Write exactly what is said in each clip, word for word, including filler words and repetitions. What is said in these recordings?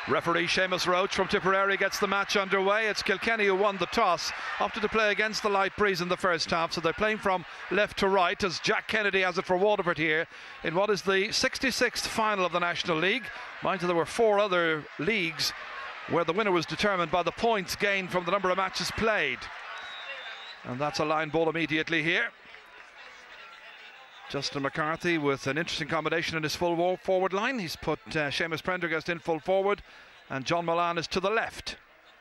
Referee Seamus Roach from Tipperary gets the match underway. It's Kilkenny who won the toss, opted to play against the light breeze in the first half, so they're playing from left to right as Jack Kennedy has it for Waterford here in what is the sixty-sixth final of the National League. Mind you, there were four other leagues where the winner was determined by the points gained from the number of matches played. And that's a line ball immediately here. Justin McCarthy with an interesting combination in his full forward line. He's put uh, Seamus Prendergast in full forward, and John Mullane is to the left.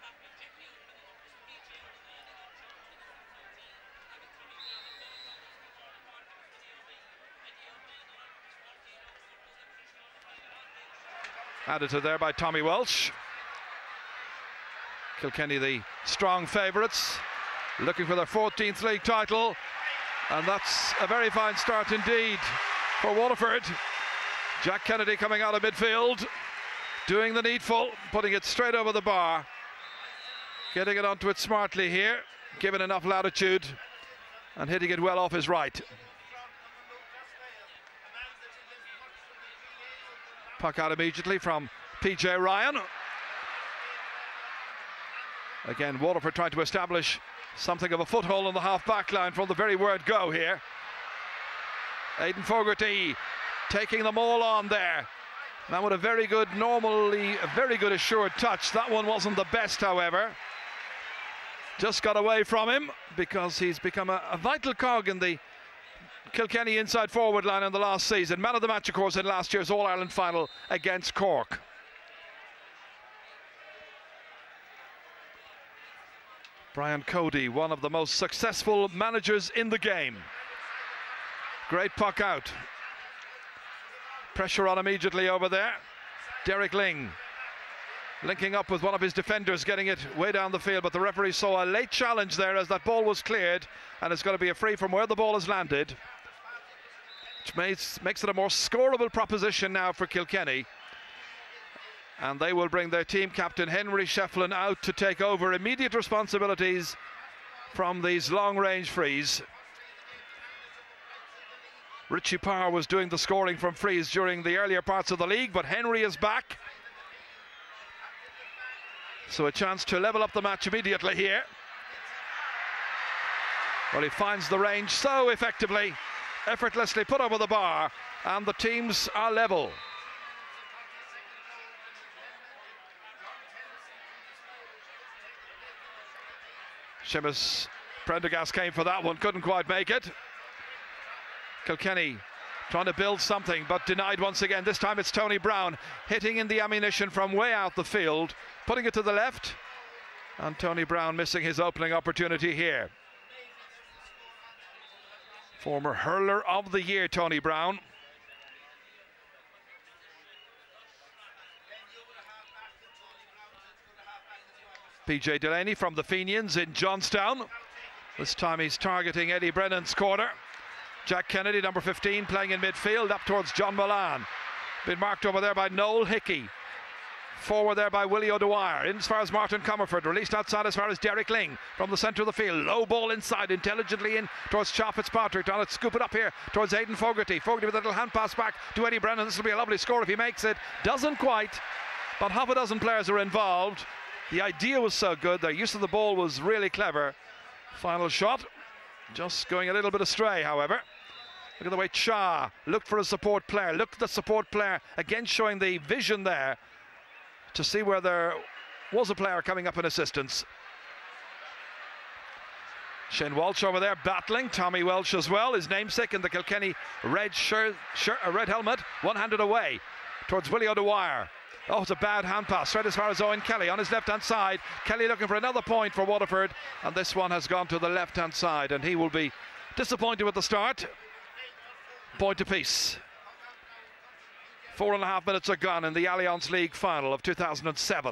Added to there by Tommy Walsh. Kilkenny, the strong favourites, looking for their fourteenth league title. And that's a very fine start indeed for Waterford. Jack Kennedy coming out of midfield, doing the needful, putting it straight over the bar, getting it onto it smartly here, given enough latitude, and hitting it well off his right. Puck out immediately from P J Ryan. Again, Waterford trying to establish something of a foothold on the half-back line from the very word go here. Aidan Fogarty taking them all on there. Now with a very good, normally a very good assured touch. That one wasn't the best, however. Just got away from him because he's become a, a vital cog in the Kilkenny inside forward line in the last season. Man of the match, of course, in last year's All-Ireland final against Cork. Brian Cody, one of the most successful managers in the game. Great puck out. Pressure on immediately over there. Derek Ling linking up with one of his defenders, getting it way down the field, but the referee saw a late challenge there as that ball was cleared, and it's going to be a free from where the ball has landed, which makes, makes it a more scoreable proposition now for Kilkenny. And they will bring their team captain Henry Shefflin out to take over immediate responsibilities from these long-range frees. Richie Parr was doing the scoring from frees during the earlier parts of the league, but Henry is back. So a chance to level up the match immediately here. Well, he finds the range so effectively, effortlessly put over the bar, and the teams are level. Seamus Prendergast came for that one, couldn't quite make it. Kilkenny trying to build something, but denied once again. This time it's Tony Brown hitting in the ammunition from way out the field, putting it to the left, and Tony Brown missing his opening opportunity here. Former hurler of the year, Tony Brown. P J Delaney from the Fenians in Johnstown. This time he's targeting Eddie Brennan's corner. Jack Kennedy, number fifteen, playing in midfield up towards John Mullane. Been marked over there by Noel Hickey. Forward there by Willie O'Dwyer. In as far as Martin Comerford. Released outside as far as Derek Ling from the centre of the field. Low ball inside, intelligently in towards Cha Fitzpatrick. Down it, scoop it up here towards Aidan Fogarty. Fogarty with a little hand pass back to Eddie Brennan. This will be a lovely score if he makes it. Doesn't quite, but half a dozen players are involved. The idea was so good, their use of the ball was really clever. Final shot, just going a little bit astray, however. Look at the way Cha looked for a support player, looked at the support player, again showing the vision there to see where there was a player coming up in assistance. Shane Walsh over there battling, Tommy Welsh as well, his namesake in the Kilkenny red shirt, shirt uh, red helmet, one-handed away towards Willie O'Dwyer. Oh, it's a bad hand pass, right as far as Owen Kelly on his left-hand side. Kelly looking for another point for Waterford, and this one has gone to the left-hand side, and he will be disappointed with the start. Point apiece. Four and a half minutes are gone in the Allianz League final of two thousand seven.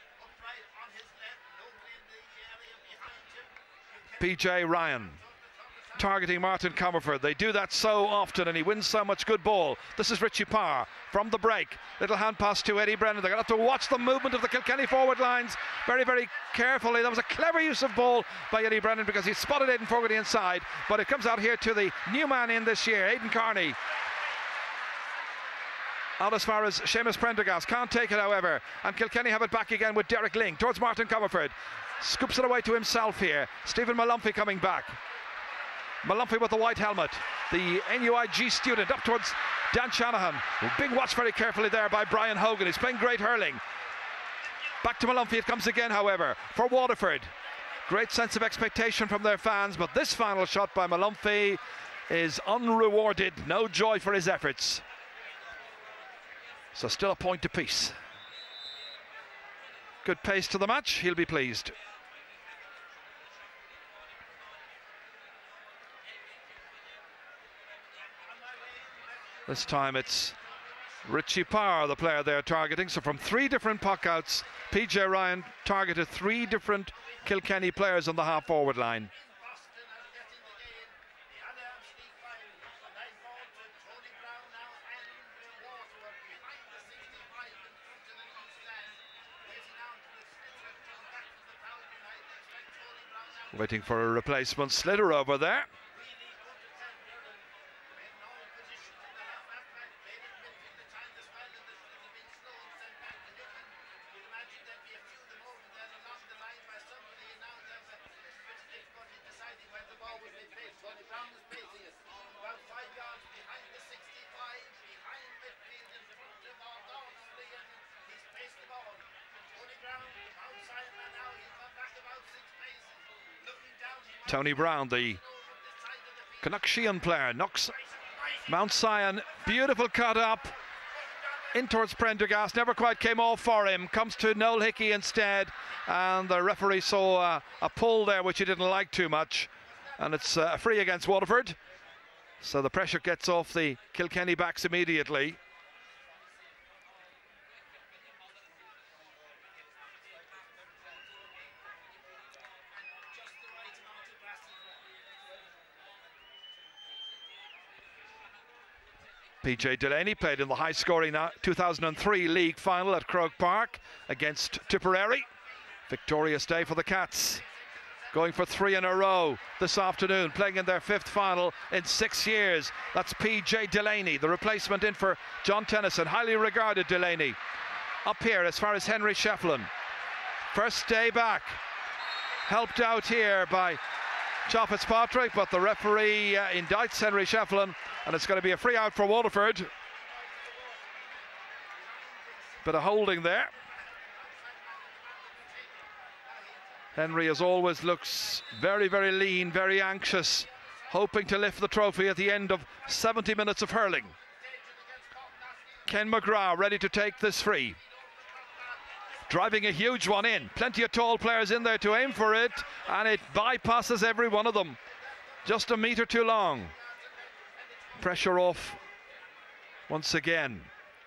P J Ryan targeting Martin Comerford. They do that so often, and he wins so much good ball. This is Richie Parr from the break. Little hand pass to Eddie Brennan. They're going to have to watch the movement of the Kilkenny forward lines very, very carefully. That was a clever use of ball by Eddie Brennan because he spotted Aidan Fogarty inside, but it comes out here to the new man in this year, Aidan Carney. Out as far as Seamus Prendergast, can't take it however, and Kilkenny have it back again with Derek Link towards Martin Comerford, scoops it away to himself here. Stephen Malumphy coming back. Malumphy with the white helmet, the N U I G student, up towards Dan Shanahan, being watched very carefully there by Brian Hogan. He's playing great hurling. Back to Malumphy it comes again however for Waterford. Great sense of expectation from their fans, but this final shot by Malumphy is unrewarded. No joy for his efforts. So still a point apiece. Good pace to the match, he'll be pleased. This time it's Richie Power, the player they're targeting. So from three different puck outs, P J Ryan targeted three different Kilkenny players on the half-forward line. Waiting for a replacement. Slitter over there. Tony Brown, the Canucksian player, knocks Mount Sion. Beautiful cut up in towards Prendergast, never quite came off for him, comes to Noel Hickey instead, and the referee saw uh, a pull there which he didn't like too much, and it's uh, free against Waterford. So the pressure gets off the Kilkenny backs immediately. P J Delaney played in the high-scoring two thousand three league final at Croke Park against Tipperary. Victorious day for the Cats, going for three in a row this afternoon, playing in their fifth final in six years. That's P J Delaney, the replacement in for John Tennyson, highly regarded Delaney. Up here as far as Henry Shefflin. First day back, helped out here by John Fitzpatrick, but the referee uh, indicts Henry Shefflin, and it's going to be a free out for Waterford. Bit of holding there. Henry, as always, looks very, very lean, very anxious, hoping to lift the trophy at the end of seventy minutes of hurling. Ken McGrath ready to take this free. Driving a huge one in. Plenty of tall players in there to aim for it, and it bypasses every one of them. Just a metre too long. Pressure off once again.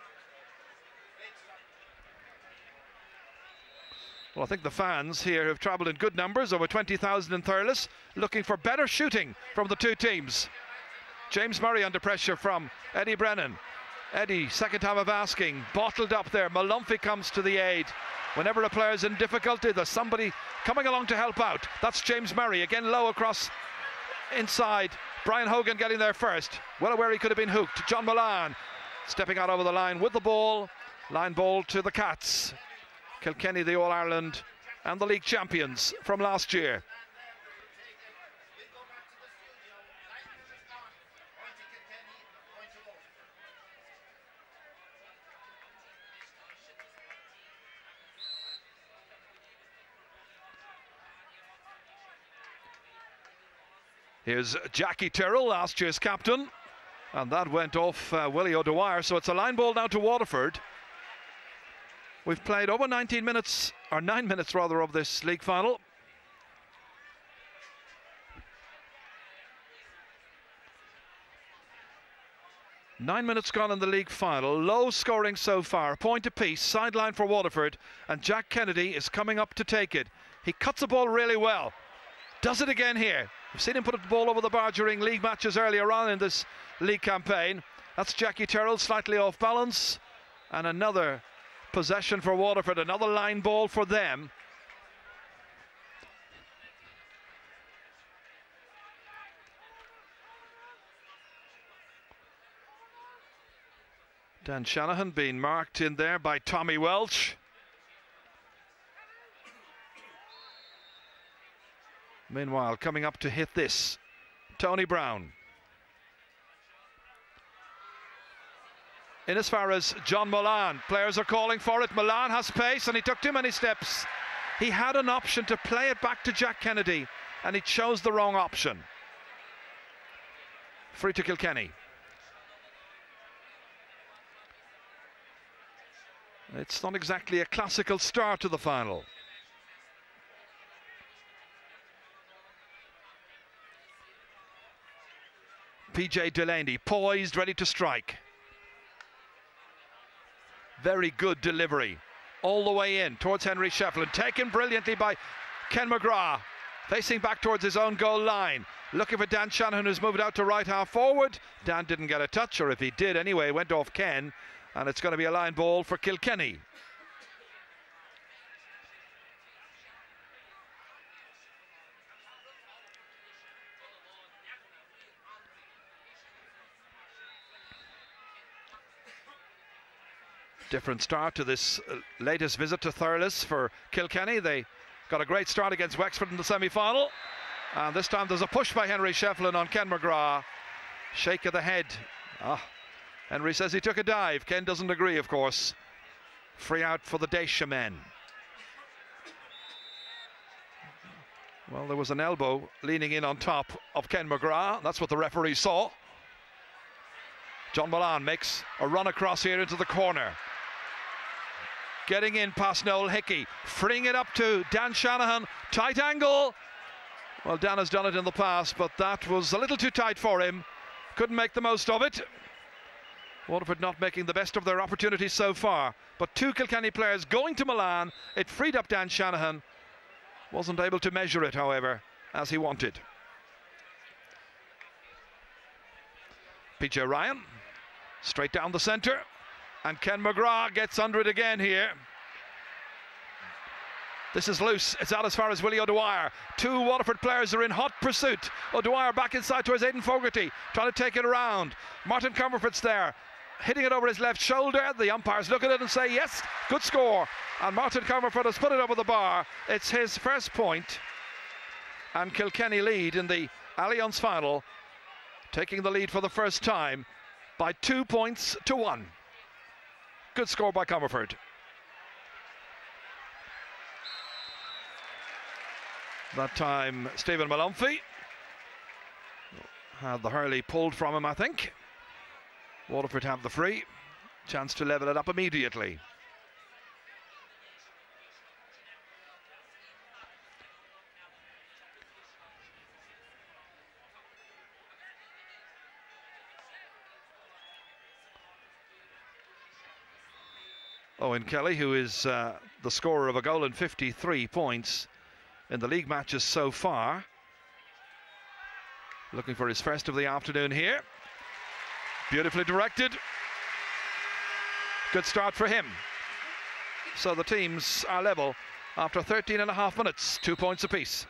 Well, I think the fans here have travelled in good numbers, over twenty thousand in Thurles, looking for better shooting from the two teams. James Murray under pressure from Eddie Brennan. Eddie, second time of asking, bottled up there. Malumphy comes to the aid. Whenever a player's in difficulty, there's somebody coming along to help out. That's James Murray, again low across inside. Brian Hogan getting there first. Well aware he could have been hooked. John Milan stepping out over the line with the ball. Line ball to the Cats. Kilkenny, the All-Ireland and the league champions from last year. Here's Jackie Tyrrell, last year's captain, and that went off uh, Willie O'Dwyer, so it's a line ball now to Waterford. We've played over nineteen minutes, or nine minutes rather, of this league final. Nine minutes gone in the league final, low scoring so far, a point apiece, sideline for Waterford, and Jack Kennedy is coming up to take it. He cuts the ball really well, does it again here. We've seen him put the ball over the bar during league matches earlier on in this league campaign. That's Jackie Tyrrell, slightly off balance, and another possession for Waterford, another line ball for them. Dan Shanahan being marked in there by Tommy Welch. Meanwhile, coming up to hit this, Tony Brown. In as far as John Mullane, players are calling for it. Mullane has pace and he took too many steps. He had an option to play it back to Jack Kennedy and he chose the wrong option. Free to Kilkenny. It's not exactly a classical start to the final. P J Delaney poised, ready to strike. Very good delivery all the way in towards Henry Shefflin, taken brilliantly by Ken McGrath, facing back towards his own goal line, looking for Dan Shanahan, who's moved out to right half forward. Dan didn't get a touch, or if he did anyway, went off Ken, and it's going to be a line ball for Kilkenny. Different start to this uh, latest visit to Thurles for Kilkenny. They got a great start against Wexford in the semi-final, and this time there's a push by Henry Shefflin on Ken McGrath. Shake of the head. Ah, Henry says he took a dive. Ken doesn't agree, of course. Free out for the Dacia men. Well, there was an elbow leaning in on top of Ken McGrath. That's what the referee saw. John Mullane makes a run across here into the corner. Getting in past Noel Hickey, freeing it up to Dan Shanahan, tight angle. Well, Dan has done it in the past, but that was a little too tight for him. Couldn't make the most of it. Waterford not making the best of their opportunities so far, but two Kilkenny players going to Mullane. It freed up Dan Shanahan. Wasn't able to measure it, however, as he wanted. P J Ryan, straight down the centre. And Ken McGrath gets under it again here. This is loose. It's out as far as Willie O'Dwyer. Two Waterford players are in hot pursuit. O'Dwyer back inside towards Aidan Fogarty, trying to take it around. Martin Comerford's there, hitting it over his left shoulder. The umpires look at it and say, yes, good score. And Martin Comerford has put it over the bar. It's his first point. And Kilkenny lead in the Allianz final, taking the lead for the first time by two points to one. Good score by Comerford. That time Stephen Malumphey had the hurley pulled from him, I think. Waterford have the free. Chance to level it up immediately. Owen Kelly, who is uh, the scorer of a goal and fifty-three points in the league matches so far. Looking for his first of the afternoon here. Beautifully directed. Good start for him. So the teams are level after thirteen and a half minutes, two points apiece.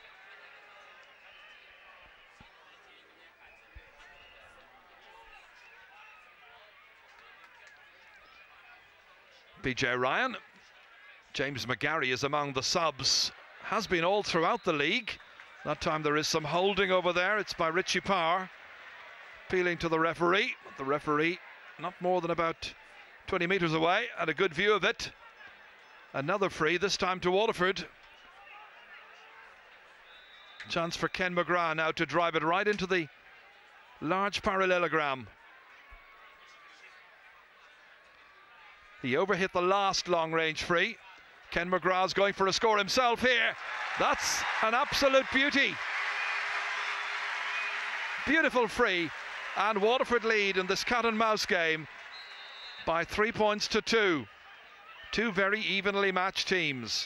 P J Ryan, James McGarry is among the subs, has been all throughout the league. That time there is some holding over there. It's by Richie Power, appealing to the referee. The referee not more than about twenty metres away, and a good view of it. Another free, this time to Waterford. Chance for Ken McGrath now to drive it right into the large parallelogram. He overhit the last long-range free. Ken McGrath's going for a score himself here. That's an absolute beauty. Beautiful free, and Waterford lead in this cat and mouse game by three points to two. Two very evenly matched teams.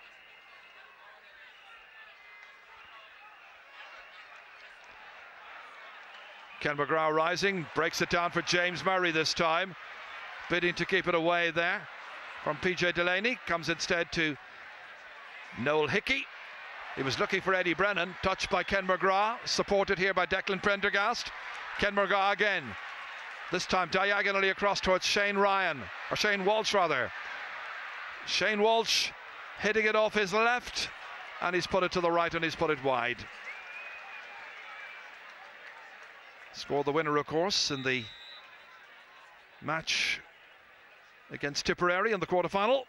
Ken McGrath rising, breaks it down for James Murray this time. Bidding to keep it away there from P J Delaney. Comes instead to Noel Hickey. He was looking for Eddie Brennan. Touched by Ken McGrath. Supported here by Declan Prendergast. Ken McGrath again. This time diagonally across towards Shane Ryan, or Shane Walsh rather. Shane Walsh hitting it off his left, and he's put it to the right and he's put it wide. Scored the winner, of course, in the match against Tipperary in the quarter-final.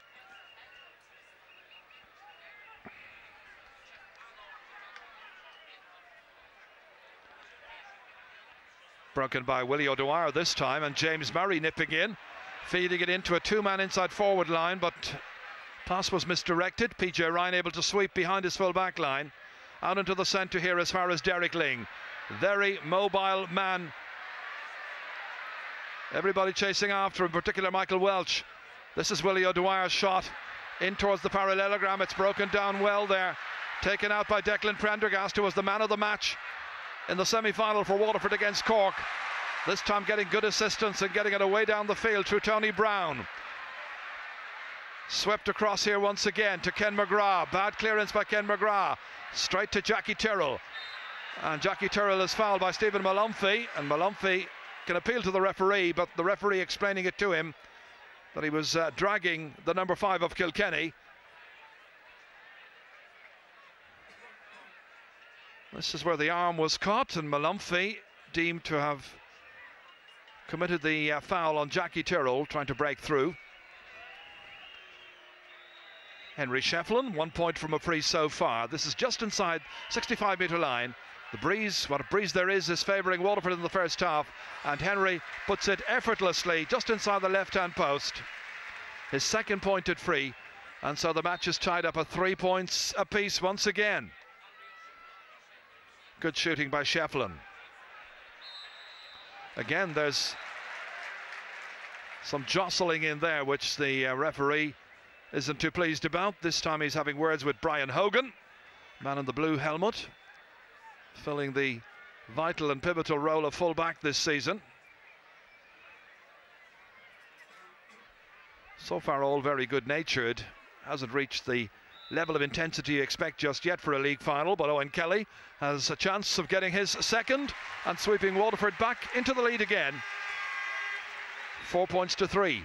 Broken by Willie O'Dwyer this time, and James Murray nipping in, feeding it into a two-man inside forward line, but pass was misdirected. P J Ryan able to sweep behind his full back line. Out into the centre here as far as Derek Ling. Very mobile man. Everybody chasing after, in particular Michael Welch. This is Willie O'Dwyer's shot in towards the parallelogram. It's broken down well there. Taken out by Declan Prendergast, who was the man of the match in the semi-final for Waterford against Cork. This time getting good assistance and getting it away down the field through Tony Brown. Swept across here once again to Ken McGrath. Bad clearance by Ken McGrath. Straight to Jackie Tyrrell. And Jackie Tyrrell is fouled by Stephen Malumphey. And Malumphey can appeal to the referee, but the referee explaining it to him that he was uh, dragging the number five of Kilkenny. This is where the arm was caught, and Malumphey deemed to have committed the uh, foul on Jackie Tyrrell, trying to break through. Henry Shefflin, one point from a free so far. This is just inside sixty-five metre line. The breeze, what a breeze there is, is favouring Waterford in the first half, and Henry puts it effortlessly just inside the left-hand post. His second pointed free, and so the match is tied up at three points apiece once again. Good shooting by Shefflin. Again, there's some jostling in there, which the uh, referee isn't too pleased about. This time he's having words with Brian Hogan, man in the blue helmet, filling the vital and pivotal role of full-back this season. So far all very good-natured. Hasn't reached the level of intensity you expect just yet for a league final, but Owen Kelly has a chance of getting his second and sweeping Waterford back into the lead again. Four points to three.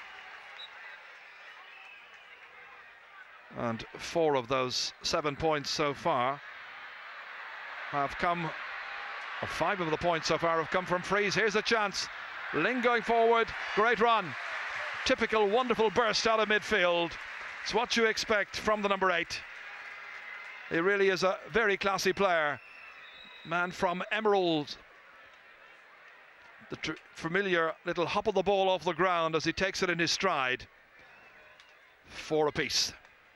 And four of those seven points so far have come, or five of the points so far have come from frees. Here's a chance. Ling going forward, great run. Typical wonderful burst out of midfield. It's what you expect from the number eight. He really is a very classy player. Man from Emerald. The tr familiar little hop of the ball off the ground as he takes it in his stride. Four apiece.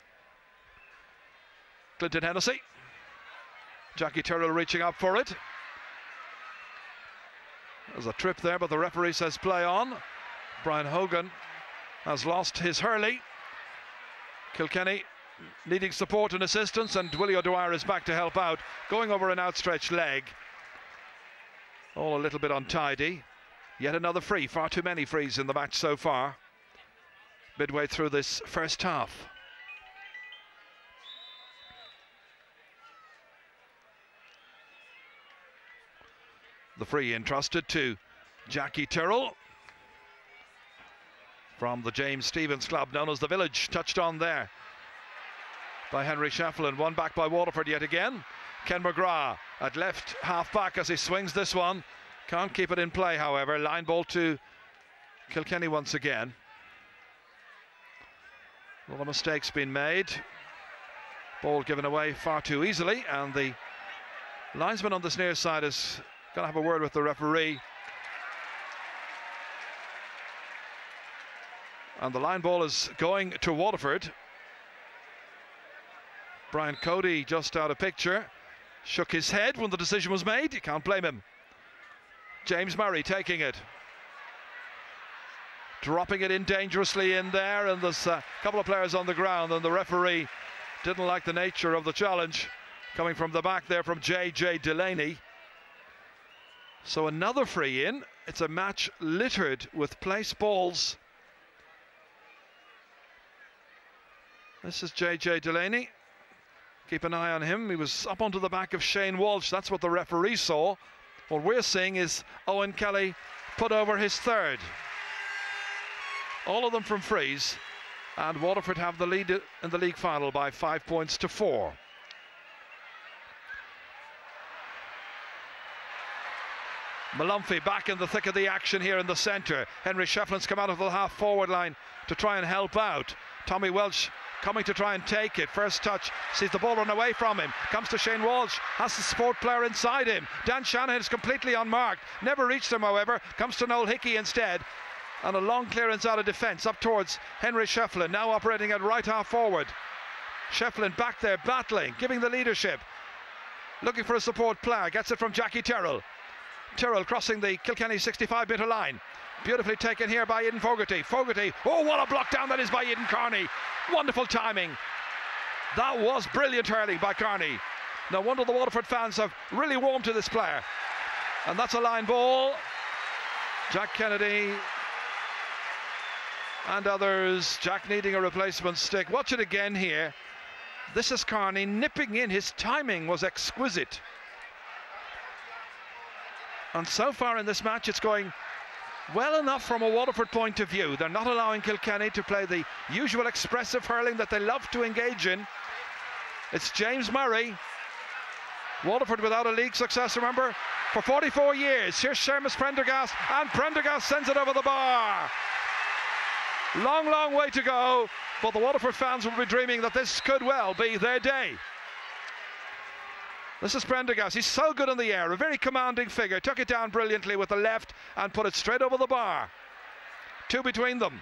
Clinton Hennessy. Jackie Tyrrell reaching up for it. There's a trip there, but the referee says play on. Brian Hogan has lost his hurley. Kilkenny needing support and assistance, and Willie O'Dwyer is back to help out, going over an outstretched leg. All a little bit untidy. Yet another free. Far too many frees in the match so far, midway through this first half. The free entrusted to Jackie Tyrrell from the James Stephens club known as the Village. Touched on there by Henry Shefflin. One back by Waterford yet again. Ken McGrath at left half back as he swings this one. Can't keep it in play, however. Line ball to Kilkenny once again. A lot of mistakes been made. Ball given away far too easily, and the linesman on this near side is going to have a word with the referee. And the line ball is going to Waterford. Brian Cody just out of picture. Shook his head when the decision was made. You can't blame him. James Murray taking it. Dropping it in dangerously in there, and there's a couple of players on the ground, and the referee didn't like the nature of the challenge coming from the back there from J J Delaney. So another free in. It's a match littered with place balls. This is J J Delaney. Keep an eye on him. He was up onto the back of Shane Walsh. That's what the referee saw. What we're seeing is Owen Kelly put over his third. All of them from frees, and Waterford have the lead in the league final by five points to four. Malumphey back in the thick of the action here in the centre. Henry Shefflin's come out of the half forward line to try and help out. Tommy Welsh coming to try and take it. First touch, sees the ball run away from him. Comes to Shane Walsh, has the support player inside him. Dan Shanahan is completely unmarked. Never reached him, however. Comes to Noel Hickey instead. And a long clearance out of defence up towards Henry Shefflin, now operating at right half forward. Shefflin back there battling, giving the leadership. Looking for a support player, gets it from Jackie Terrell. Terrell crossing the Kilkenny sixty-five metre line. Beautifully taken here by Aidan Fogarty. Fogarty, oh what a block down that is by Aidan Carney. Wonderful timing. That was brilliant hurling by Carney. No wonder the Waterford fans have really warmed to this player. And that's a line ball. Jack Kennedy and others. Jack needing a replacement stick. Watch it again here. This is Carney nipping in. His timing was exquisite. And so far in this match it's going well enough from a Waterford point of view. They're not allowing Kilkenny to play the usual expressive hurling that they love to engage in. It's James Murray. Waterford without a league success, remember, for forty-four years. Here's Seamus Prendergast, and Prendergast sends it over the bar. Long, long way to go, but the Waterford fans will be dreaming that this could well be their day. This is Prendergast. He's so good in the air, a very commanding figure. Took it down brilliantly with the left and put it straight over the bar. Two between them.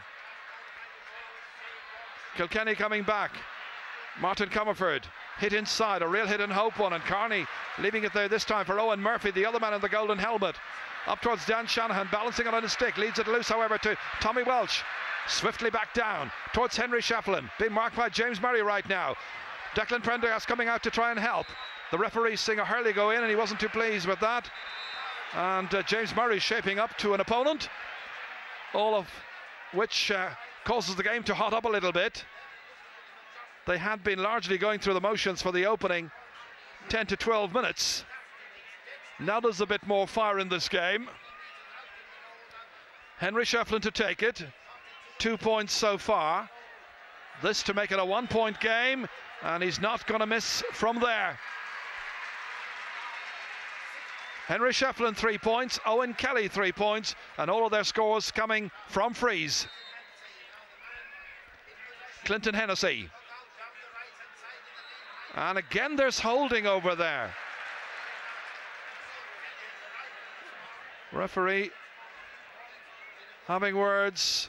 Kilkenny coming back. Martin Comerford hit inside, a real hit and hope one, and Carney leaving it there this time for Owen Murphy, the other man in the golden helmet. Up towards Dan Shanahan, balancing it on his stick, leads it loose however to Tommy Welsh. Swiftly back down towards Henry Shefflin, being marked by James Murray right now. Declan Prendergast coming out to try and help. The referee seeing a hurley go in and he wasn't too pleased with that. And uh, James Murray shaping up to an opponent, all of which uh, causes the game to hot up a little bit. They had been largely going through the motions for the opening ten to twelve minutes. Now there's a bit more fire in this game. Henry Shefflin to take it. Two points so far. This to make it a one-point game, and he's not going to miss from there. Henry Shefflin three points, Owen Kelly three points, and all of their scores coming from frees. Clinton Hennessy. And again there's holding over there. Referee having words.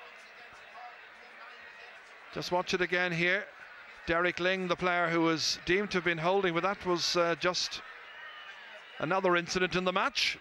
Just watch it again here. Derek Ling, the player who was deemed to have been holding, but that was uh, just another incident in the match.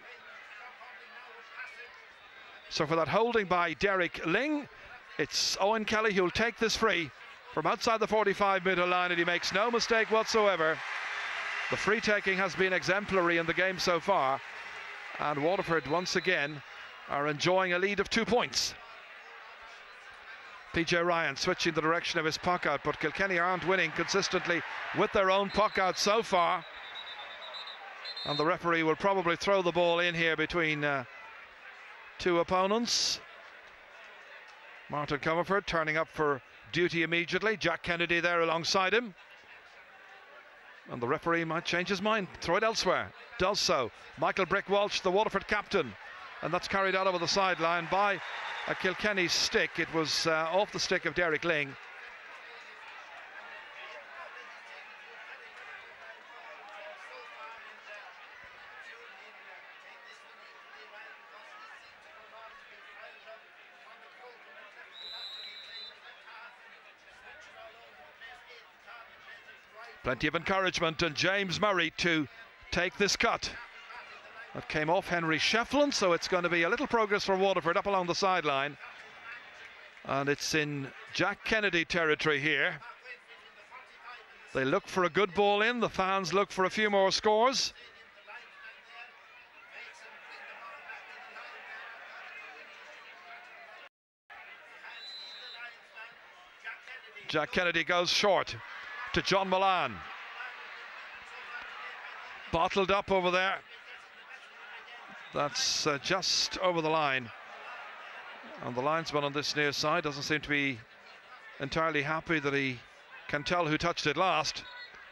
So for that holding by Derek Ling, it's Owen Kelly who'll take this free from outside the forty-five metre line, and he makes no mistake whatsoever. The free taking has been exemplary in the game so far, and Waterford once again are enjoying a lead of two points. P J Ryan switching the direction of his puck out, but Kilkenny aren't winning consistently with their own puck out so far. And the referee will probably throw the ball in here between uh, two opponents. Martin Comerford turning up for duty immediately. Jack Kennedy there alongside him. And the referee might change his mind, throw it elsewhere. Does so. Michael Brick Walsh, the Waterford captain. And that's carried out over the sideline by a Kilkenny stick. It was uh, off the stick of Derek Ling. Plenty of encouragement, and James Murray to take this cut. That came off Henry Shefflin, so it's going to be a little progress for Waterford up along the sideline. And it's in Jack Kennedy territory here. They look for a good ball in, the fans look for a few more scores. Jack Kennedy goes short to John Milan. Bottled up over there That's uh, just over the line. And the linesman on this near side doesn't seem to be entirely happy that he can tell who touched it last.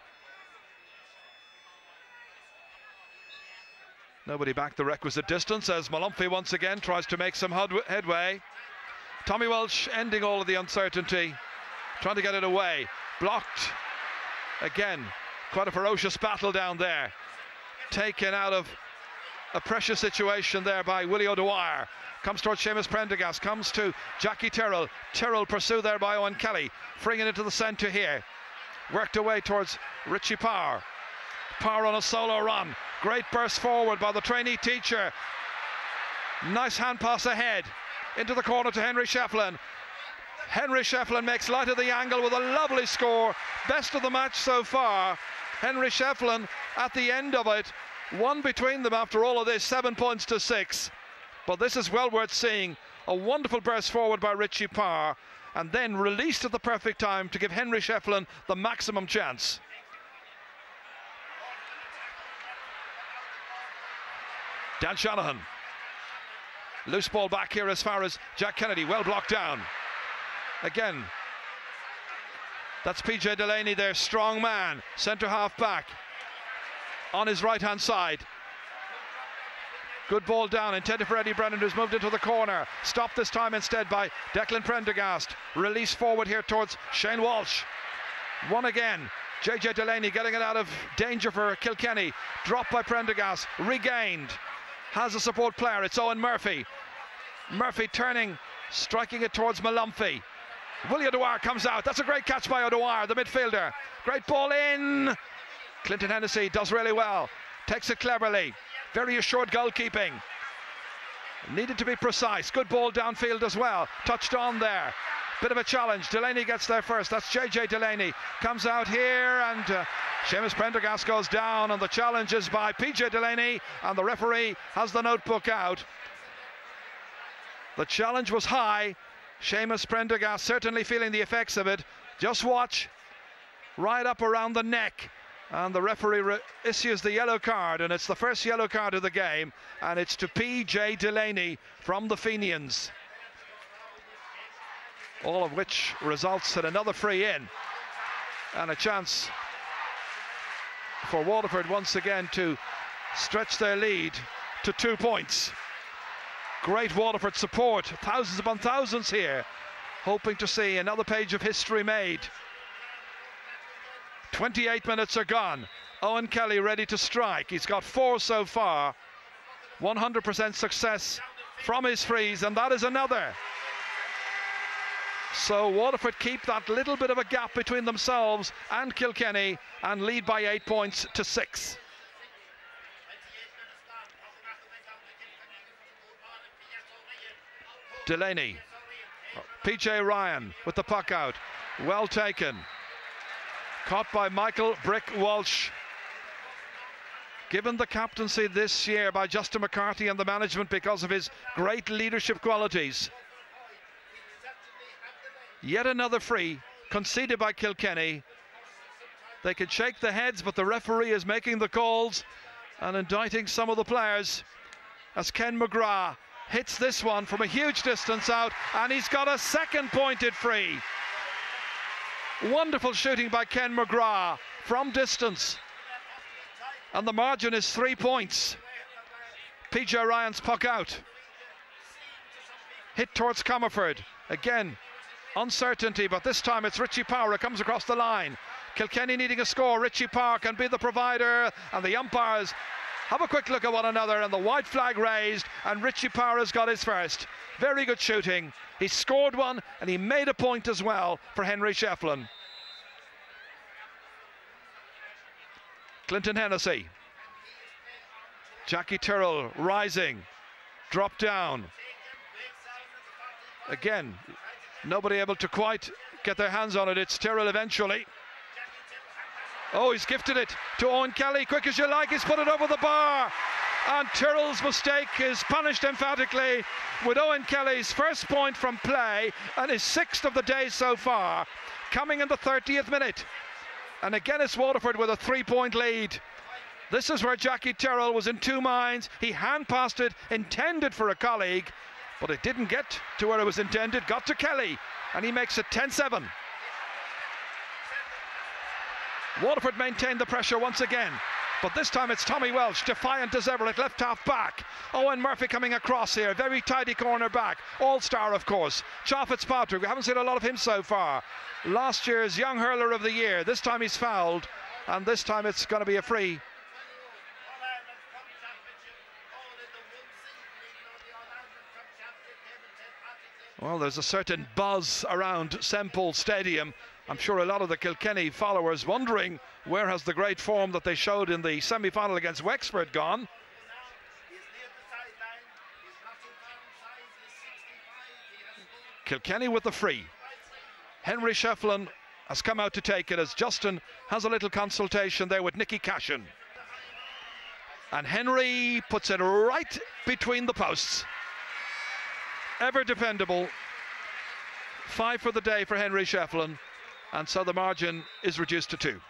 Nobody back the requisite distance as Malumphey once again tries to make some headway. Tommy Walsh ending all of the uncertainty, trying to get it away. Blocked again. Quite a ferocious battle down there. Taken out of a pressure situation there by Willie O'Dwyer. Comes towards Seamus Prendergast, comes to Jackie Tyrrell. Tyrrell pursued there by Owen Kelly, freeing it into the centre here. Worked away towards Richie Power. Power on a solo run. Great burst forward by the trainee teacher. Nice hand pass ahead into the corner to Henry Shefflin. Henry Shefflin makes light of the angle with a lovely score. Best of the match so far. Henry Shefflin at the end of it. One between them after all of this, seven points to six. But this is well worth seeing. A wonderful burst forward by Richie Parr, and then released at the perfect time to give Henry Shefflin the maximum chance. Dan Shanahan. Loose ball back here as far as Jack Kennedy, well blocked down. Again, that's P J Delaney there, strong man, centre half back. On his right hand side. Good ball down, intended for Eddie Brennan, who's moved into the corner. Stopped this time instead by Declan Prendergast. Release forward here towards Shane Walsh. One again. J J Delaney getting it out of danger for Kilkenny. Dropped by Prendergast. Regained. Has a support player. It's Owen Murphy. Murphy turning, striking it towards Malumphey. Willie O'Dwyer comes out. That's a great catch by O'Dwyer, the midfielder. Great ball in. Clinton Hennessy does really well. Takes it cleverly. Very assured goalkeeping. Needed to be precise. Good ball downfield as well. Touched on there. Bit of a challenge. Delaney gets there first. That's J J Delaney. Comes out here and uh, Seamus Prendergast goes down, and the challenge is by P J Delaney, and the referee has the notebook out. The challenge was high. Seamus Prendergast certainly feeling the effects of it. Just watch. Right up around the neck. And the referee re issues the yellow card, and it's the first yellow card of the game, and it's to P J Delaney from the Fenians. All of which results in another free in and a chance for Waterford once again to stretch their lead to two points. Great Waterford support, thousands upon thousands here, hoping to see another page of history made. twenty-eight minutes are gone. Owen Kelly ready to strike. He's got four so far. one hundred percent success from his frees, and that is another. So Waterford keep that little bit of a gap between themselves and Kilkenny and lead by eight points to six. Delaney. P J Ryan with the puck out. Well taken. Caught by Michael Brick Walsh. Given the captaincy this year by Justin McCarthy and the management because of his great leadership qualities. Yet another free conceded by Kilkenny. They could shake their heads, but the referee is making the calls and indicting some of the players as Ken McGrath hits this one from a huge distance out, and he's got a second pointed free. Wonderful shooting by Ken McGrath from distance, and the margin is three points. P J Ryan's puck out. Hit towards Comerford. Again, uncertainty, but this time it's Richie Power who comes across the line. Kilkenny needing a score. Richie Power can be the provider, and the umpires have a quick look at one another, and the white flag raised, and Richie Power has got his first. Very good shooting. He scored one, and he made a point as well for Henry Shefflin. Clinton Hennessy. Jackie Tyrrell rising. Drop down. Again, nobody able to quite get their hands on it. It's Tyrrell eventually. Oh, he's gifted it to Owen Kelly. Quick as you like, he's put it over the bar. And Tyrrell's mistake is punished emphatically with Owen Kelly's first point from play and his sixth of the day so far, coming in the thirtieth minute. And again it's Waterford with a three-point lead. This is where Jackie Terrell was in two minds. He hand passed it, intended for a colleague, but it didn't get to where it was intended. Got to Kelly, and he makes it ten seven. Waterford maintained the pressure once again, but this time it's Tommy Welsh, defiant as ever at left half back. Owen Murphy coming across here, very tidy corner back. All-star, of course. Cha Fitzpatrick, we haven't seen a lot of him so far. Last year's Young Hurler of the Year. This time he's fouled, and this time it's going to be a free. Well, there's a certain buzz around Semple Stadium. I'm sure a lot of the Kilkenny followers wondering where has the great form that they showed in the semi-final against Wexford gone. Kilkenny with the free. Henry Shefflin has come out to take it as Justin has a little consultation there with Nicky Cashin. And Henry puts it right between the posts. Ever dependable. Five for the day for Henry Shefflin, and so the margin is reduced to two.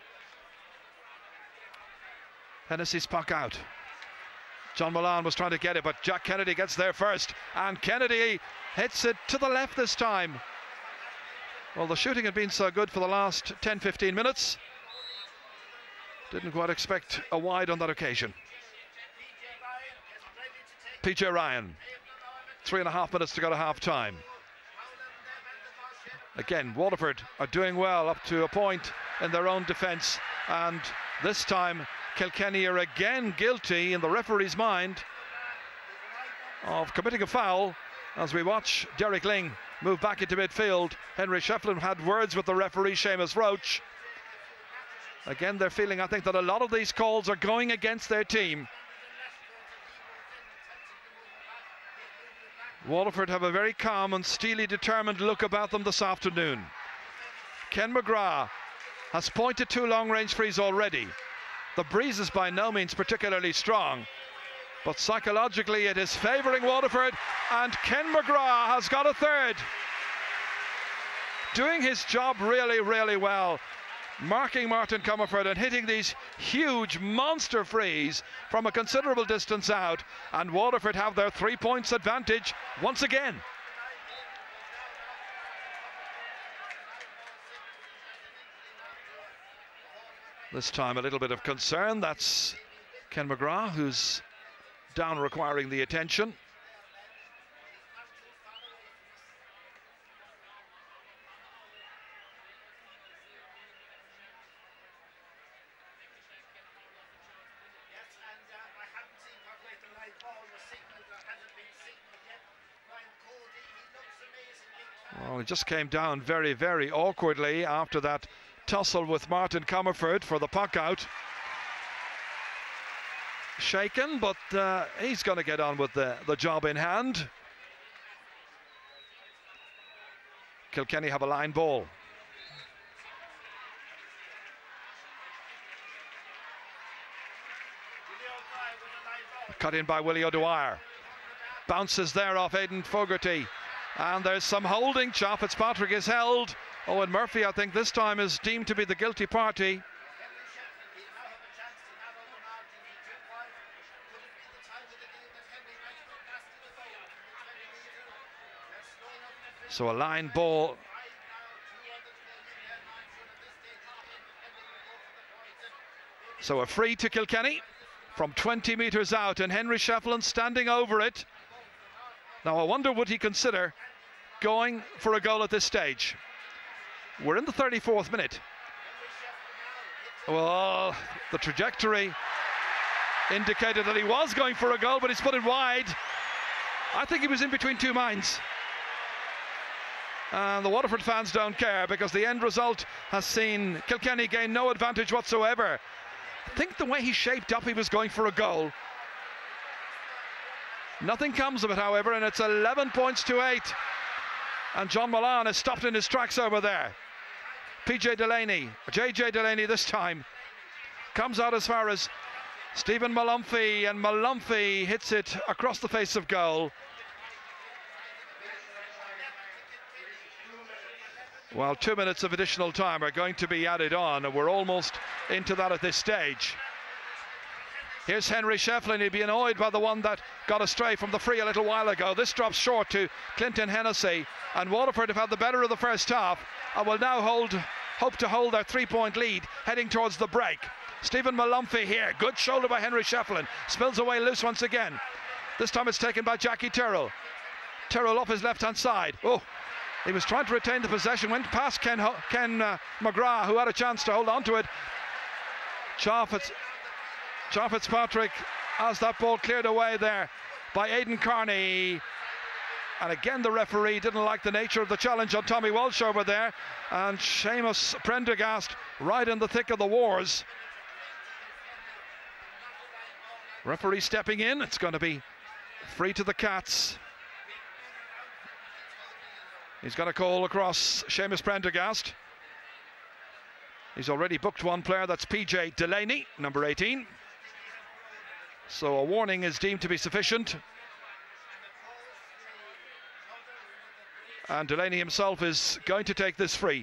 Hennessy's puck out. John Milan was trying to get it, but Jack Kennedy gets there first, and Kennedy hits it to the left this time. Well, the shooting had been so good for the last ten fifteen minutes. Didn't quite expect a wide on that occasion. P J Ryan. Three and a half minutes to go to half time. Again, Waterford are doing well up to a point in their own defence, and this time Kilkenny are again guilty in the referee's mind of committing a foul as we watch Derek Ling move back into midfield. Henry Shefflin had words with the referee, Seamus Roach. Again, they're feeling, I think, that a lot of these calls are going against their team. Waterford have a very calm and steely determined look about them this afternoon. Ken McGrath has pointed two long-range frees already. The breeze is by no means particularly strong, but psychologically it is favouring Waterford, and Ken McGrath has got a third. Doing his job really, really well. Marking Martin Comerford and hitting these huge monster frees from a considerable distance out, and Waterford have their three points advantage once again. This time a little bit of concern. That's Ken McGrath, who's down, requiring the attention. Well, he just came down very, very awkwardly after that tussle with Martin Comerford for the puck out. Shaken, but uh, he's going to get on with the, the job in hand. Kilkenny have a line ball. Cut in by Willie O'Dwyer. Bounces there off Aidan Fogarty. And there's some holding. Cha Fitzpatrick is held. Owen Murphy, I think, this time is deemed to be the guilty party. So a line ball. So a free to Kilkenny from twenty metres out, and Henry Shefflin standing over it. Now I wonder, would he consider going for a goal at this stage? We're in the thirty-fourth minute. Well, the trajectory indicated that he was going for a goal, but he's put it wide. I think he was in between two minds. And the Waterford fans don't care, because the end result has seen Kilkenny gain no advantage whatsoever. I think the way he shaped up, he was going for a goal. Nothing comes of it, however, and it's eleven points to eight. And John Milan is stopped in his tracks over there. P J Delaney, J J Delaney this time, comes out as far as Stephen Malumphey, and Malumphey hits it across the face of goal. Well, two minutes of additional time are going to be added on, and we're almost into that at this stage. Here's Henry Shefflin. He'd be annoyed by the one that got astray from the free a little while ago. This drops short to Clinton Hennessy, and Waterford have had the better of the first half and will now hold, hope to hold their three-point lead heading towards the break. Stephen Malumphy here. Good shoulder by Henry Shefflin. Spills away loose once again. This time it's taken by Jackie Tyrrell. Tyrrell up his left-hand side. Oh, he was trying to retain the possession. Went past Ken, Ho Ken uh, McGrath, who had a chance to hold on to it. Charles Fitz Charles Fitzpatrick has that ball cleared away there by Aidan Carney. And again, the referee didn't like the nature of the challenge on Tommy Walsh over there. And Seamus Prendergast right in the thick of the wars. Referee stepping in. It's going to be free to the Cats. He's got a call across Seamus Prendergast. He's already booked one player. That's P J Delaney, number eighteen. So a warning is deemed to be sufficient. And Delaney himself is going to take this free.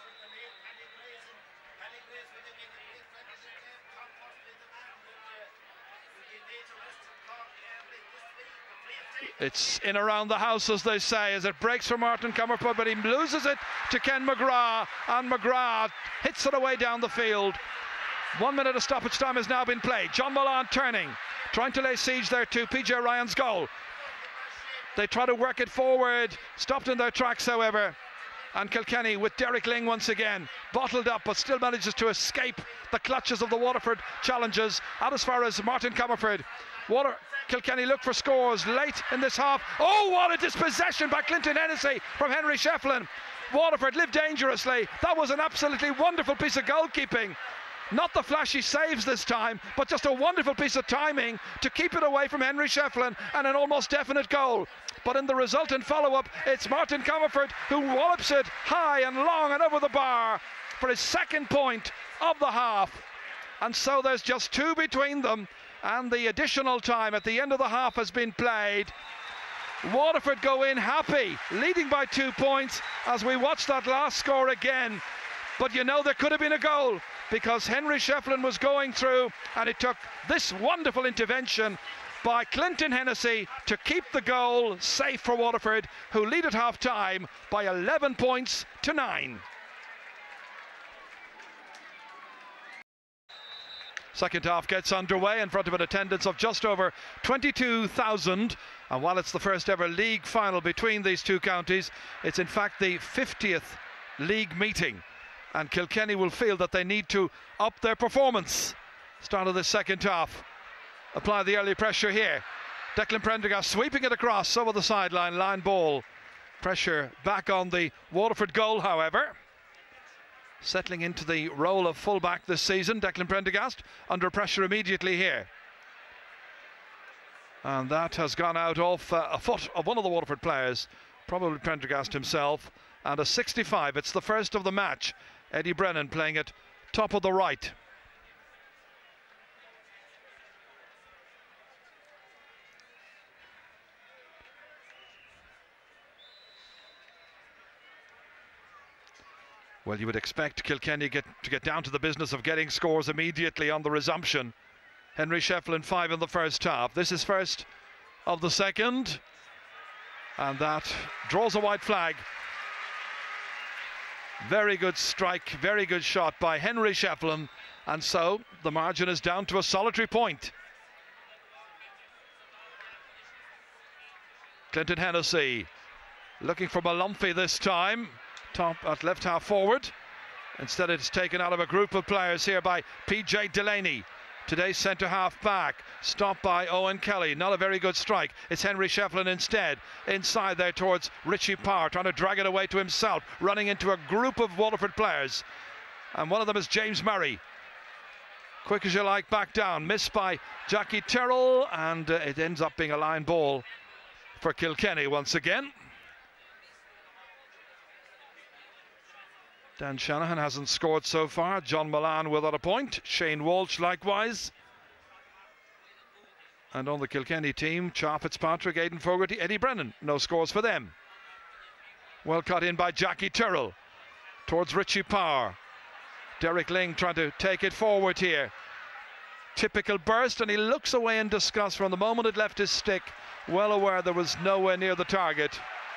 It's in around the house, as they say, as it breaks for Martin Comerford, but he loses it to Ken McGrath, and McGrath hits it away down the field. One minute of stoppage time has now been played. John Mullane turning, trying to lay siege there to P J Ryan's goal. They try to work it forward, stopped in their tracks, however. And Kilkenny with Derek Ling once again, bottled up, but still manages to escape the clutches of the Waterford challenges. Out as far as Martin Comerford. Water Kilkenny look for scores late in this half. Oh, what a dispossession by Clinton Hennessy from Henry Shefflin. Waterford lived dangerously. That was an absolutely wonderful piece of goalkeeping. Not the flashy saves this time, but just a wonderful piece of timing to keep it away from Henry Shefflin, and an almost definite goal. But in the resultant follow-up, it's Martin Comerford who wallops it high and long and over the bar for his second point of the half. And so there's just two between them, and the additional time at the end of the half has been played. Waterford go in happy, leading by two points as we watch that last score again. But you know, there could have been a goal, because Henry Shefflin was going through, and it took this wonderful intervention by Clinton Hennessy to keep the goal safe for Waterford, who lead at half time by eleven points to nine. Second half gets underway in front of an attendance of just over twenty-two thousand, and while it's the first ever league final between these two counties, it's in fact the fiftieth league meeting, and Kilkenny will feel that they need to up their performance. Start of the second half. Apply the early pressure here. Declan Prendergast sweeping it across over the sideline, line ball. Pressure back on the Waterford goal, however. Settling into the role of fullback this season, Declan Prendergast under pressure immediately here. And that has gone out off uh, a foot of one of the Waterford players, probably Prendergast himself, and a sixty-five. It's the first of the match. Eddie Brennan playing it top of the right. Well, you would expect Kilkenny get, to get down to the business of getting scores immediately on the resumption. Henry Shefflin five in the first half. This is first of the second, and that draws a white flag. Very good strike, very good shot by Henry Shefflin, and so the margin is down to a solitary point. Clinton Hennessy looking for Malumphy this time. Top at left half forward. Instead, it's taken out of a group of players here by P J Delaney. Today's centre half back, stopped by Owen Kelly. Not a very good strike. It's Henry Shefflin instead. Inside there towards Richie Power, trying to drag it away to himself, running into a group of Waterford players. And one of them is James Murray. Quick as you like, back down. Missed by Jackie Tyrrell, and uh, it ends up being a line ball for Kilkenny once again. Dan Shanahan hasn't scored so far. John Mullane without a point. Shane Walsh likewise. And on the Kilkenny team, Charles Fitzpatrick, Aidan Fogarty, Eddie Brennan. No scores for them. Well cut in by Jackie Tyrrell towards Richie Power. Derek Ling trying to take it forward here. typical burst, and he looks away in disgust from the moment it left his stick, well aware there was nowhere near the target.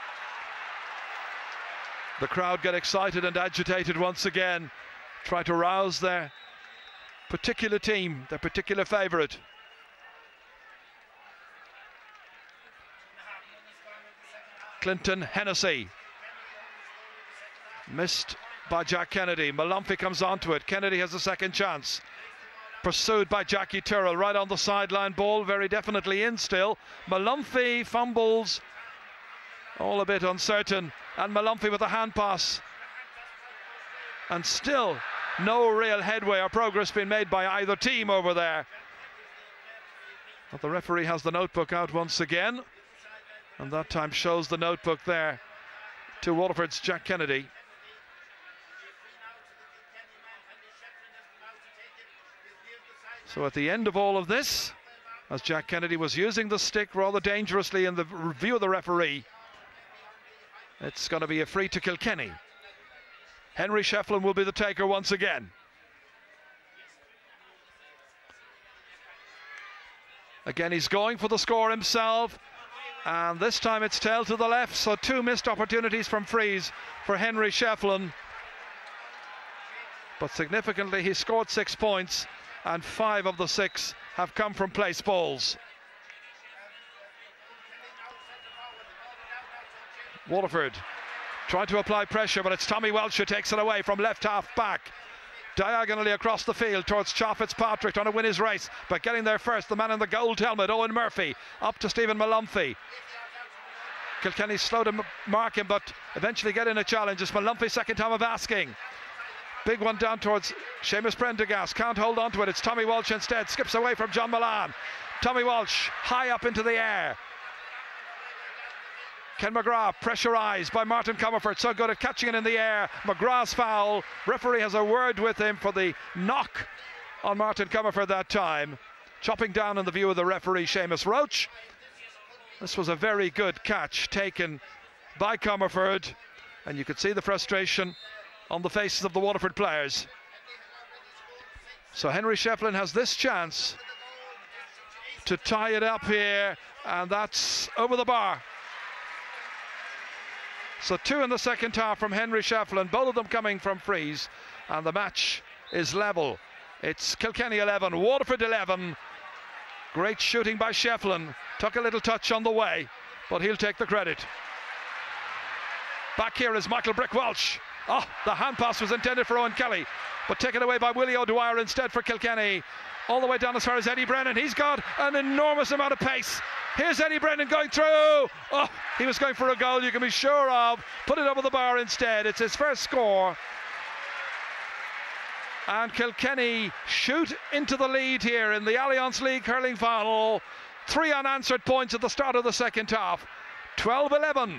The crowd get excited and agitated once again, try to rouse their particular team, their particular favourite. Clinton Hennessy, missed by Jack Kennedy. Malumphey comes onto it. Kennedy has a second chance. Pursued by Jackie Tyrrell, right on the sideline. Ball very definitely in still. Malumphey fumbles, all a bit uncertain, and Malumphey with a hand pass. And still no real headway or progress being made by either team over there. But the referee has the notebook out once again, and that time shows the notebook there to Waterford's Jack Kennedy. So at the end of all of this, as Jack Kennedy was using the stick rather dangerously in the view of the referee, it's going to be a free to Kilkenny. Henry Shefflin will be the taker once again. Again, he's going for the score himself, and this time it's tail to the left, so two missed opportunities from frees for Henry Shefflin. But significantly, he scored six points, and five of the six have come from place balls. Waterford trying to apply pressure, but it's Tommy Welch who takes it away from left half back. Diagonally across the field towards Cha Fitzpatrick, trying to win his race, but getting there first, the man in the gold helmet, Owen Murphy, up to Stephen Malumphey. Kilkenny slow to mark him, but eventually get in a challenge. It's Malumphey's second time of asking. Big one down towards Seamus Prendergast, can't hold on to it. It's Tommy Walsh instead, skips away from John Milan. Tommy Walsh high up into the air. Ken McGrath pressurised by Martin Comerford, so good at catching it in the air. McGrath's foul. Referee has a word with him for the knock on Martin Comerford that time. Chopping down in the view of the referee, Seamus Roach. This was a very good catch taken by Comerford, and you could see the frustration on the faces of the Waterford players. So Henry Shefflin has this chance to tie it up here, and that's over the bar. So two in the second half from Henry Shefflin, both of them coming from frees, and the match is level. It's Kilkenny eleven, Waterford eleven. Great shooting by Shefflin, took a little touch on the way, but he'll take the credit. Back here is Michael Brick Welch. Oh, the hand pass was intended for Owen Kelly, but taken away by Willie O'Dwyer instead for Kilkenny. All the way down as far as Eddie Brennan. He's got an enormous amount of pace. Here's Eddie Brennan going through. Oh, he was going for a goal, you can be sure of. Put it over the bar instead. It's his first score. And Kilkenny shoot into the lead here in the Allianz League hurling final. Three unanswered points at the start of the second half. twelve eleven.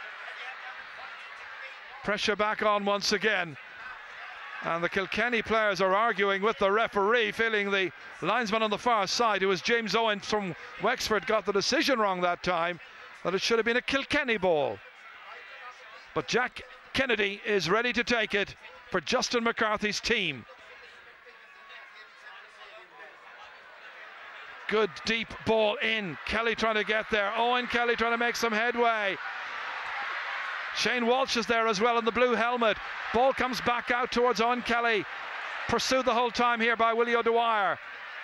Pressure back on once again, and the Kilkenny players are arguing with the referee, feeling the linesman on the far side, who was James Owen from Wexford, got the decision wrong that time, that it should have been a Kilkenny ball. But Jack Kennedy is ready to take it for Justin McCarthy's team. Good deep ball in. Kelly trying to get there. Owen Kelly trying to make some headway. Shane Walsh is there as well in the blue helmet. Ball comes back out towards Owen Kelly. Pursued the whole time here by Willie O'Dwyer.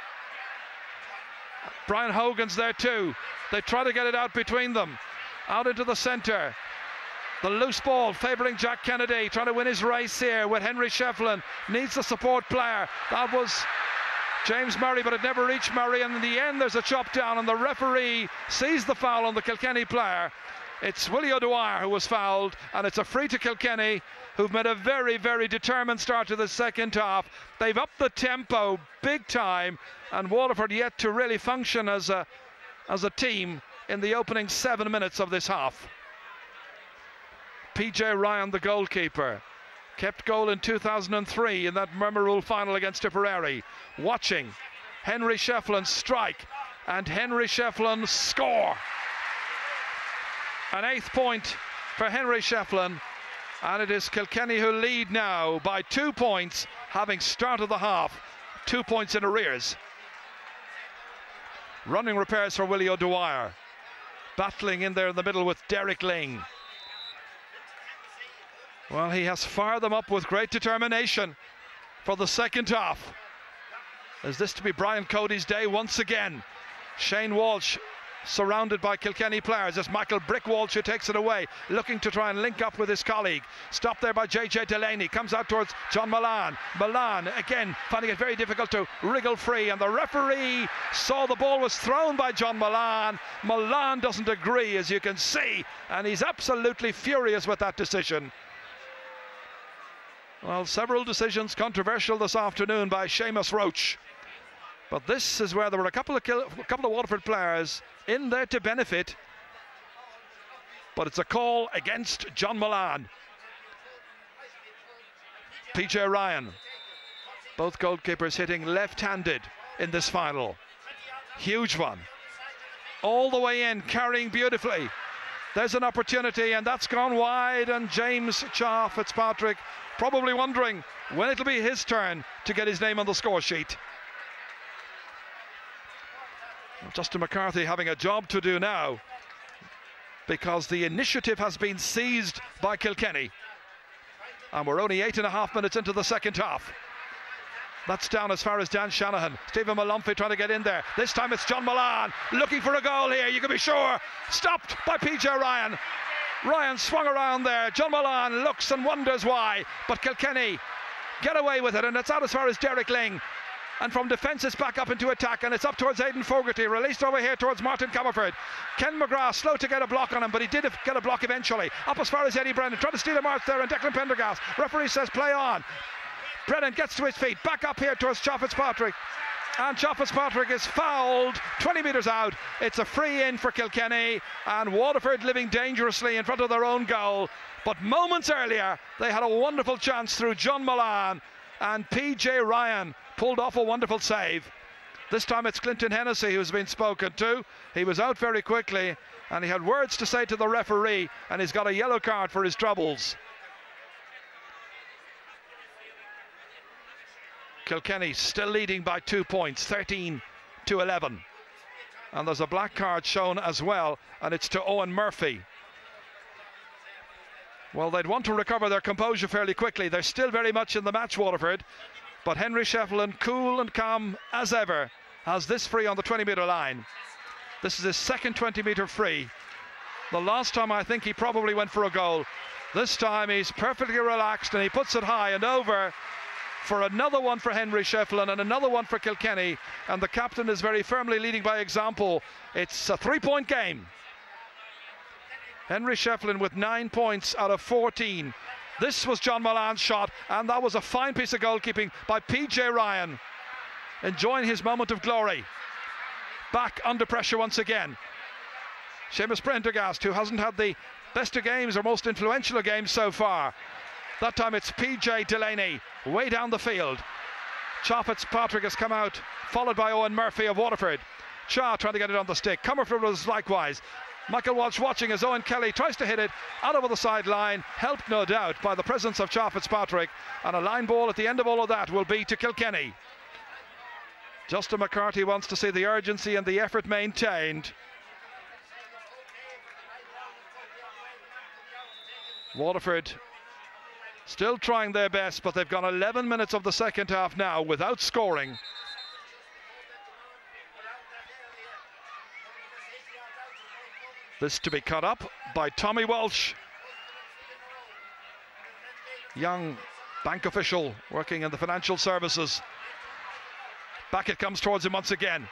Brian Hogan's there too. They try to get it out between them. Out into the centre. The loose ball favouring Jack Kennedy, trying to win his race here with Henry Shefflin. Needs the support player. That was James Murray, but it never reached Murray. And in the end, there's a chop down, and the referee sees the foul on the Kilkenny player. It's Willie O'Dwyer who was fouled, and it's a free to Kilkenny, who've made a very, very determined start to the second half. They've upped the tempo big time, and Waterford yet to really function as a, as a team in the opening seven minutes of this half. P J Ryan, the goalkeeper, kept goal in two thousand three in that memorable final against Tipperary. Watching Henry Shefflin strike, and Henry Shefflin score. An eighth point for Henry Shefflin, and it is Kilkenny who lead now by two points, having started the half two points in arrears. Running repairs for Willie O'Dwyer. Battling in there in the middle with Derek Ling. Well, he has fired them up with great determination for the second half. Is this to be Brian Cody's day once again? Shane Walsh surrounded by Kilkenny players. It's Michael Brick Walsh who takes it away, looking to try and link up with his colleague. Stopped there by J J Delaney, comes out towards John Milan. Milan again finding it very difficult to wriggle free, and the referee saw the ball was thrown by John Milan. Milan doesn't agree, as you can see, and he's absolutely furious with that decision. Well, several decisions controversial this afternoon by Seamus Roach. But this is where there were a couple of Kil a couple of Waterford players in there to benefit. But it's a call against John Milan. P J Ryan. Both goalkeepers hitting left-handed in this final. Huge one. All the way in, carrying beautifully. There's an opportunity, and that's gone wide, and James Cha Fitzpatrick probably wondering when it'll be his turn to get his name on the score sheet. Justin McCarthy having a job to do now, because the initiative has been seized by Kilkenny, and we're only eight and a half minutes into the second half. That's down as far as Dan Shanahan. Stephen Malomfy trying to get in there. This time it's John Milan looking for a goal here, you can be sure. Stopped by P J Ryan. Ryan swung around there. John Milan looks and wonders why, but Kilkenny get away with it, and it's out as far as Derek Ling. And from defence it's back up into attack, and it's up towards Aidan Fogarty, released over here towards Martin Comerford. Ken McGrath slow to get a block on him, but he did get a block eventually. Up as far as Eddie Brennan, trying to steal a march there, and Declan Pendergast. Referee says play on. Brennan gets to his feet, back up here towards Cha Fitzpatrick, and Cha Fitzpatrick is fouled twenty metres out. It's a free in for Kilkenny, and Waterford living dangerously in front of their own goal. But moments earlier they had a wonderful chance through John Milan, and P J Ryan pulled off a wonderful save. This time it's Clinton Hennessy who's been spoken to. He was out very quickly, and he had words to say to the referee, and he's got a yellow card for his troubles. Kilkenny still leading by two points, thirteen to eleven. And there's a black card shown as well, and it's to Owen Murphy. Well, they'd want to recover their composure fairly quickly. They're still very much in the match, Waterford. But Henry Shefflin, cool and calm as ever, has this free on the twenty metre line. This is his second twenty metre free. The last time I think he probably went for a goal. This time he's perfectly relaxed, and he puts it high and over for another one for Henry Shefflin and another one for Kilkenny. And the captain is very firmly leading by example. It's a three-point game. Henry Shefflin with nine points out of fourteen. This was John Milan's shot, and that was a fine piece of goalkeeping by P J Ryan, enjoying his moment of glory. Back under pressure once again. Seamus Prendergast, who hasn't had the best of games or most influential of games so far. That time it's P J Delaney, way down the field. Cha Fitzpatrick has come out, followed by Owen Murphy of Waterford. Cha trying to get it on the stick. Comerford was likewise. Michael Walsh watching as Owen Kelly tries to hit it out over the sideline, helped no doubt by the presence of Cha Fitzpatrick, and a line ball at the end of all of that will be to Kilkenny. Justin McCarthy wants to see the urgency and the effort maintained. Waterford still trying their best, but they've gone eleven minutes of the second half now without scoring. This to be cut up by Tommy Walsh, young bank official working in the financial services. Back it comes towards him once again,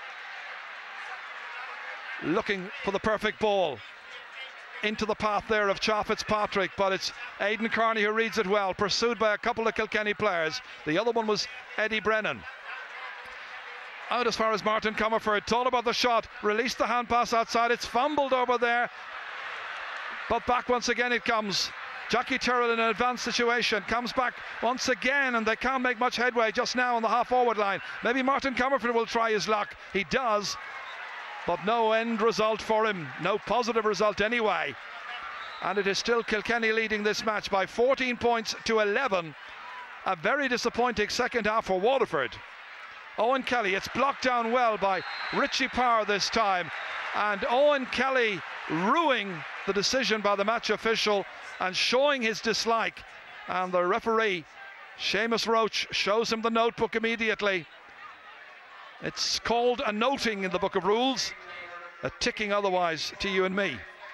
looking for the perfect ball into the path there of Cha Fitzpatrick, but it's Aidan Carney who reads it well, pursued by a couple of Kilkenny players. The other one was Eddie Brennan. Out as far as Martin Comerford, thought about the shot, released the hand pass outside, it's fumbled over there, but back once again it comes. Jackie Terrell in an advanced situation, comes back once again, and they can't make much headway just now on the half forward line. Maybe Martin Comerford will try his luck. He does, but no end result for him, no positive result anyway. And it is still Kilkenny leading this match by fourteen points to eleven. A very disappointing second half for Waterford. Owen Kelly, it's blocked down well by Richie Power this time, and Owen Kelly ruining the decision by the match official and showing his dislike, and the referee Seamus Roach shows him the notebook immediately. It's called a noting in the book of rules, a ticking otherwise to you and me.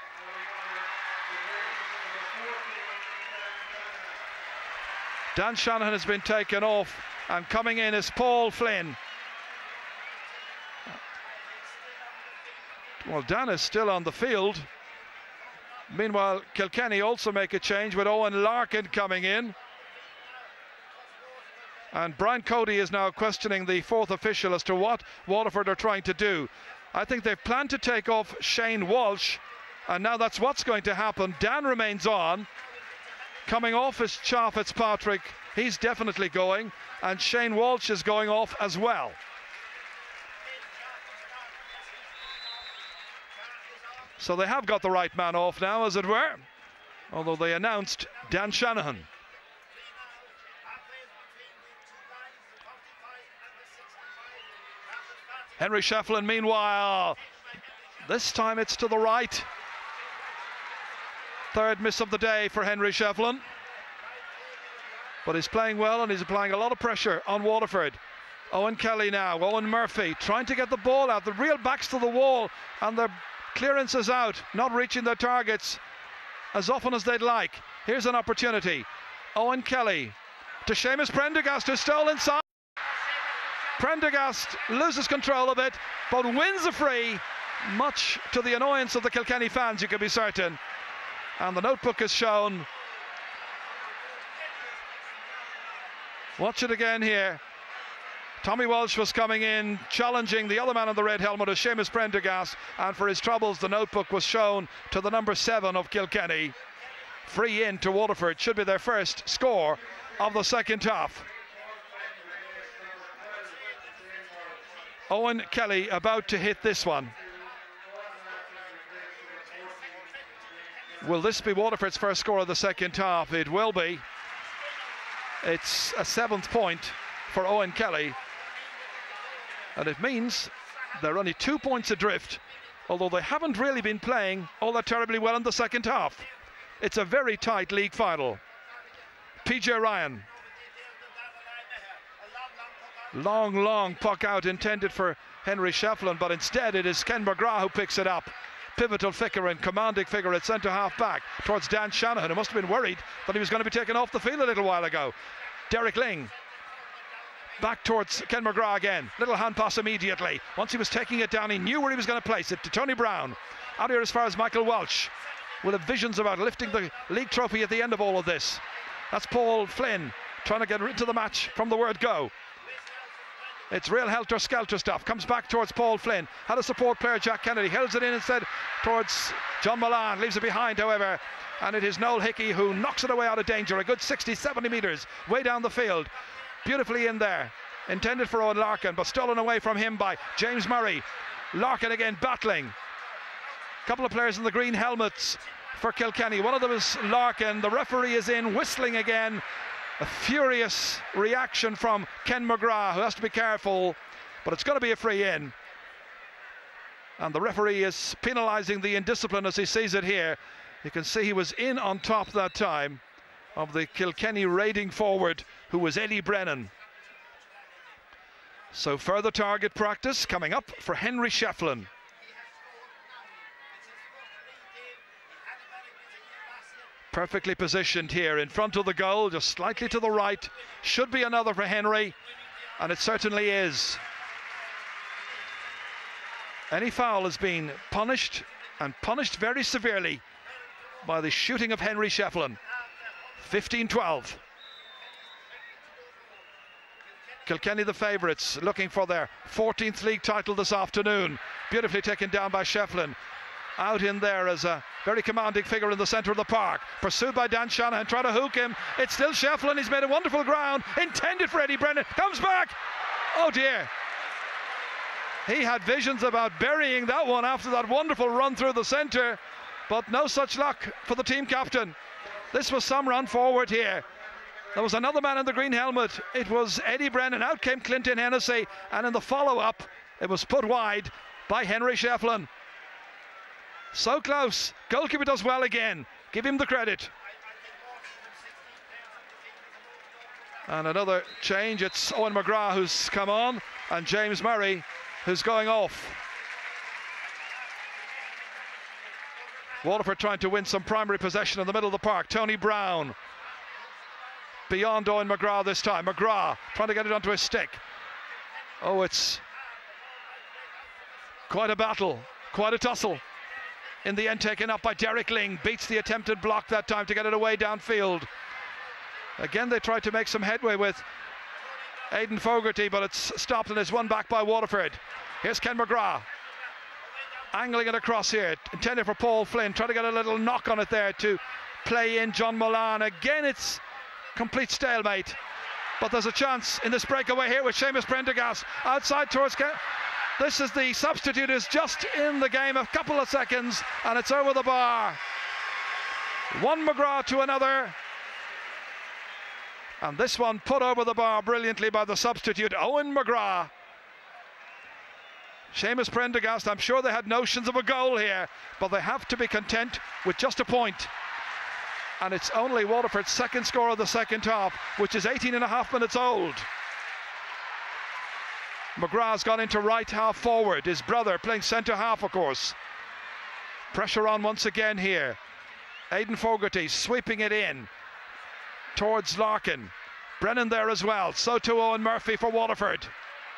Dan Shanahan has been taken off, and coming in is Paul Flynn. Well, Dan is still on the field. Meanwhile, Kilkenny also make a change with Owen Larkin coming in. And Brian Cody is now questioning the fourth official as to what Waterford are trying to do. I think they've planned to take off Shane Walsh, and now that's what's going to happen. Dan remains on. Coming off is Cha Fitzpatrick. He's definitely going, and Shane Walsh is going off as well. So they have got the right man off now, as it were, although they announced Dan Shanahan. Henry Shefflin, meanwhile, this time it's to the right. Third miss of the day for Henry Shefflin. But he's playing well, and he's applying a lot of pressure on Waterford. Owen Kelly now, Owen Murphy trying to get the ball out. The real backs to the wall, and their clearance is out, not reaching their targets as often as they'd like. Here's an opportunity. Owen Kelly to Seamus Prendergast, who's still inside. Prendergast loses control of it, but wins a free, much to the annoyance of the Kilkenny fans, you can be certain. And the notebook is shown. Watch it again here. Tommy Walsh was coming in, challenging the other man in the red helmet, is Seamus Prendergast, and for his troubles the notebook was shown to the number seven of Kilkenny. Free in to Waterford, should be their first score of the second half. Owen Kelly about to hit this one. Will this be Waterford's first score of the second half? It will be. It's a seventh point for Owen Kelly, and it means they're only two points adrift, although they haven't really been playing all that terribly well in the second half. It's a very tight league final. P J Ryan. Long, long puck out intended for Henry Shefflin, but instead it is Ken McGrath who picks it up. Pivotal figure and commanding figure at centre half back towards Dan Shanahan, who must have been worried that he was going to be taken off the field a little while ago. Derek Ling back towards Ken McGrath again. Little hand pass immediately. Once he was taking it down, he knew where he was going to place it, to Tony Brown. Out here as far as Michael Walsh will have visions about lifting the league trophy at the end of all of this. That's Paul Flynn trying to get into the match from the word go. It's real helter-skelter stuff. Comes back towards Paul Flynn. Had a support player, Jack Kennedy. Holds it in instead towards John Milan. Leaves it behind, however. And it is Noel Hickey who knocks it away out of danger. A good sixty, seventy metres way down the field. Beautifully in there. Intended for Owen Larkin, but stolen away from him by James Murray. Larkin again battling. A couple of players in the green helmets for Kilkenny. One of them is Larkin. The referee is in, whistling again. A furious reaction from Ken McGrath, who has to be careful, but it's going to be a free in. And the referee is penalising the indiscipline as he sees it here. You can see he was in on top that time of the Kilkenny raiding forward, who was Eddie Brennan. So further target practice coming up for Henry Shefflin. Perfectly positioned here in front of the goal, just slightly to the right. Should be another for Henry, and it certainly is. Any foul has been punished, and punished very severely, by the shooting of Henry Shefflin. fifteen twelve. Kilkenny the favourites, looking for their fourteenth league title this afternoon. Beautifully taken down by Shefflin. Out in there as a very commanding figure in the centre of the park. Pursued by Dan Shanahan, trying to hook him. It's still Shefflin. He's made a wonderful ground. Intended for Eddie Brennan. Comes back. Oh dear. He had visions about burying that one after that wonderful run through the centre. But no such luck for the team captain. This was some run forward here. There was another man in the green helmet. It was Eddie Brennan. Out came Clinton Hennessy, and in the follow-up it was put wide by Henry Shefflin. So close. Goalkeeper does well again. Give him the credit. And another change. It's Owen McGrath who's come on, and James Murray who's going off. Waterford trying to win some primary possession in the middle of the park. Tony Brown beyond Owen McGrath this time. McGrath trying to get it onto his stick. Oh, it's quite a battle, quite a tussle. In the end, taken up by Derek Ling. Beats the attempted block that time to get it away downfield. Again, they tried to make some headway with Aidan Fogarty, but it's stopped and it's won back by Waterford. Here's Ken McGrath. Angling it across here, intended for Paul Flynn, trying to get a little knock on it there to play in John Mullane. Again, it's complete stalemate, but there's a chance in this breakaway here with Seamus Prendergast outside towards Ken. This is the substitute is just in the game a couple of seconds, and it's over the bar. One McGrath to another, and this one put over the bar brilliantly by the substitute Owen McGrath. Seamus Prendergast, I'm sure they had notions of a goal here, but they have to be content with just a point. And it's only Waterford's second score of the second half, which is eighteen and a half minutes old. McGrath's gone into right half forward, his brother playing centre half, of course. Pressure on once again here. Aidan Fogarty sweeping it in towards Larkin. Brennan there as well, so too Owen Murphy for Waterford.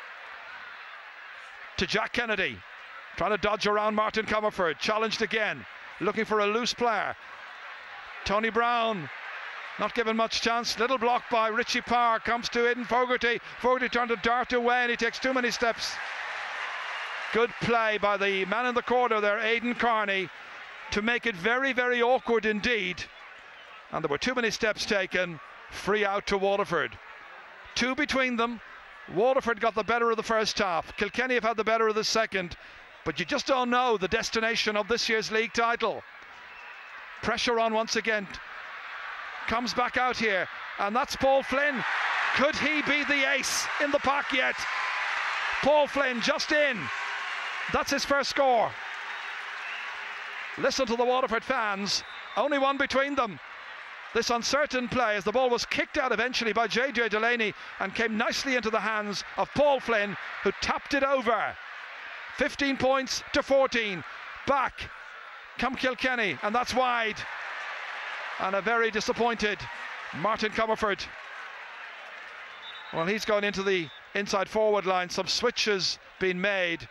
To Jack Kennedy, trying to dodge around Martin Comerford, challenged again, looking for a loose player. Tony Brown, not given much chance, little block by Richie Parr, comes to Aidan Fogarty. Fogarty trying to dart away and he takes too many steps. Good play by the man in the corner there, Aidan Carney, to make it very, very awkward indeed. And there were too many steps taken, free out to Waterford. Two between them. Waterford got the better of the first half. Kilkenny have had the better of the second, but you just don't know the destination of this year's league title. Pressure on once again. Comes back out here, and that's Paul Flynn. Could he be the ace in the pack yet? Paul Flynn just in. That's his first score. Listen to the Waterford fans. Only one between them. This uncertain play as the ball was kicked out eventually by J J Delaney and came nicely into the hands of Paul Flynn, who tapped it over. fifteen points to fourteen. Back come Kilkenny, and that's wide. And a very disappointed Martin Comerford. Well, he's gone into the inside forward line. Some switches being made,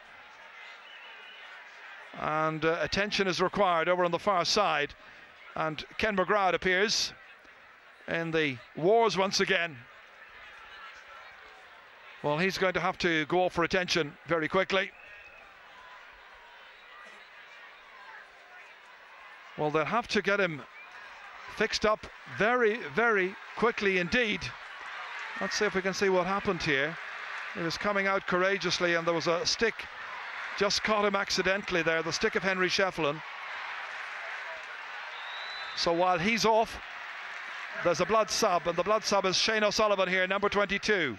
and uh, attention is required over on the far side. And Ken McGrath appears in the wars once again. Well, he's going to have to go off for attention very quickly. Well, they'll have to get him fixed up very, very quickly indeed. Let's see if we can see what happened here. He was coming out courageously, and there was a stick just caught him accidentally there, the stick of Henry Shefflin. So while he's off, there's a blood sub, and the blood sub is Shane O'Sullivan here, number twenty-two.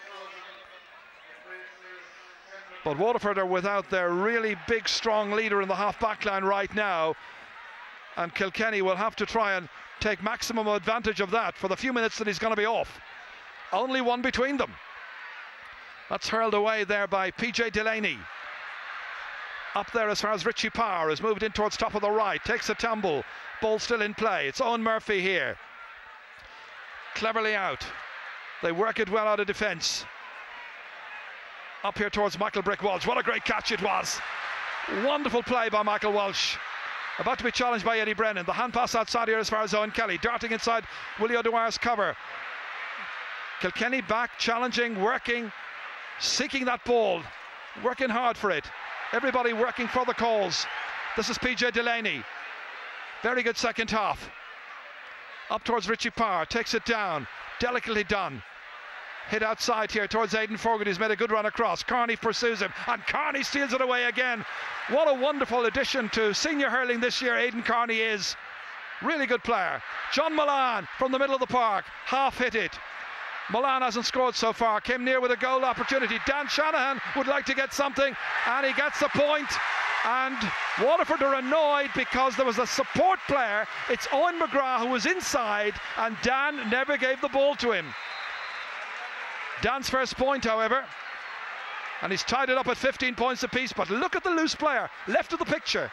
But Waterford are without their really big, strong leader in the half-back line right now, and Kilkenny will have to try and take maximum advantage of that for the few minutes that he's going to be off. Only one between them. That's hurled away there by P J Delaney. Up there as far as Richie Parr has moved in towards top of the right, takes a tumble, ball still in play. It's Owen Murphy here, cleverly out. They work it well out of defence. Up here towards Michael Brick Walsh. What a great catch it was. Wonderful play by Michael Walsh. About to be challenged by Eddie Brennan. The hand pass outside here as far as Owen Kelly, darting inside Willie O'Dwyer's cover. Kilkenny back, challenging, working, seeking that ball, working hard for it. Everybody working for the cause. This is P J Delaney. Very good second half. Up towards Richie Parr, takes it down, delicately done. Hit outside here towards Aidan Fogarty, who's made a good run across. Carney pursues him, and Carney steals it away again. What a wonderful addition to senior hurling this year Aidan Carney is. Really good player. John Milan from the middle of the park, half hit it. Milan hasn't scored so far, came near with a goal opportunity. Dan Shanahan would like to get something, and he gets the point. And Waterford are annoyed because there was a support player. It's Owen McGrath who was inside, and Dan never gave the ball to him. Dan's first point, however, and he's tied it up at fifteen points apiece. But look at the loose player, left of the picture.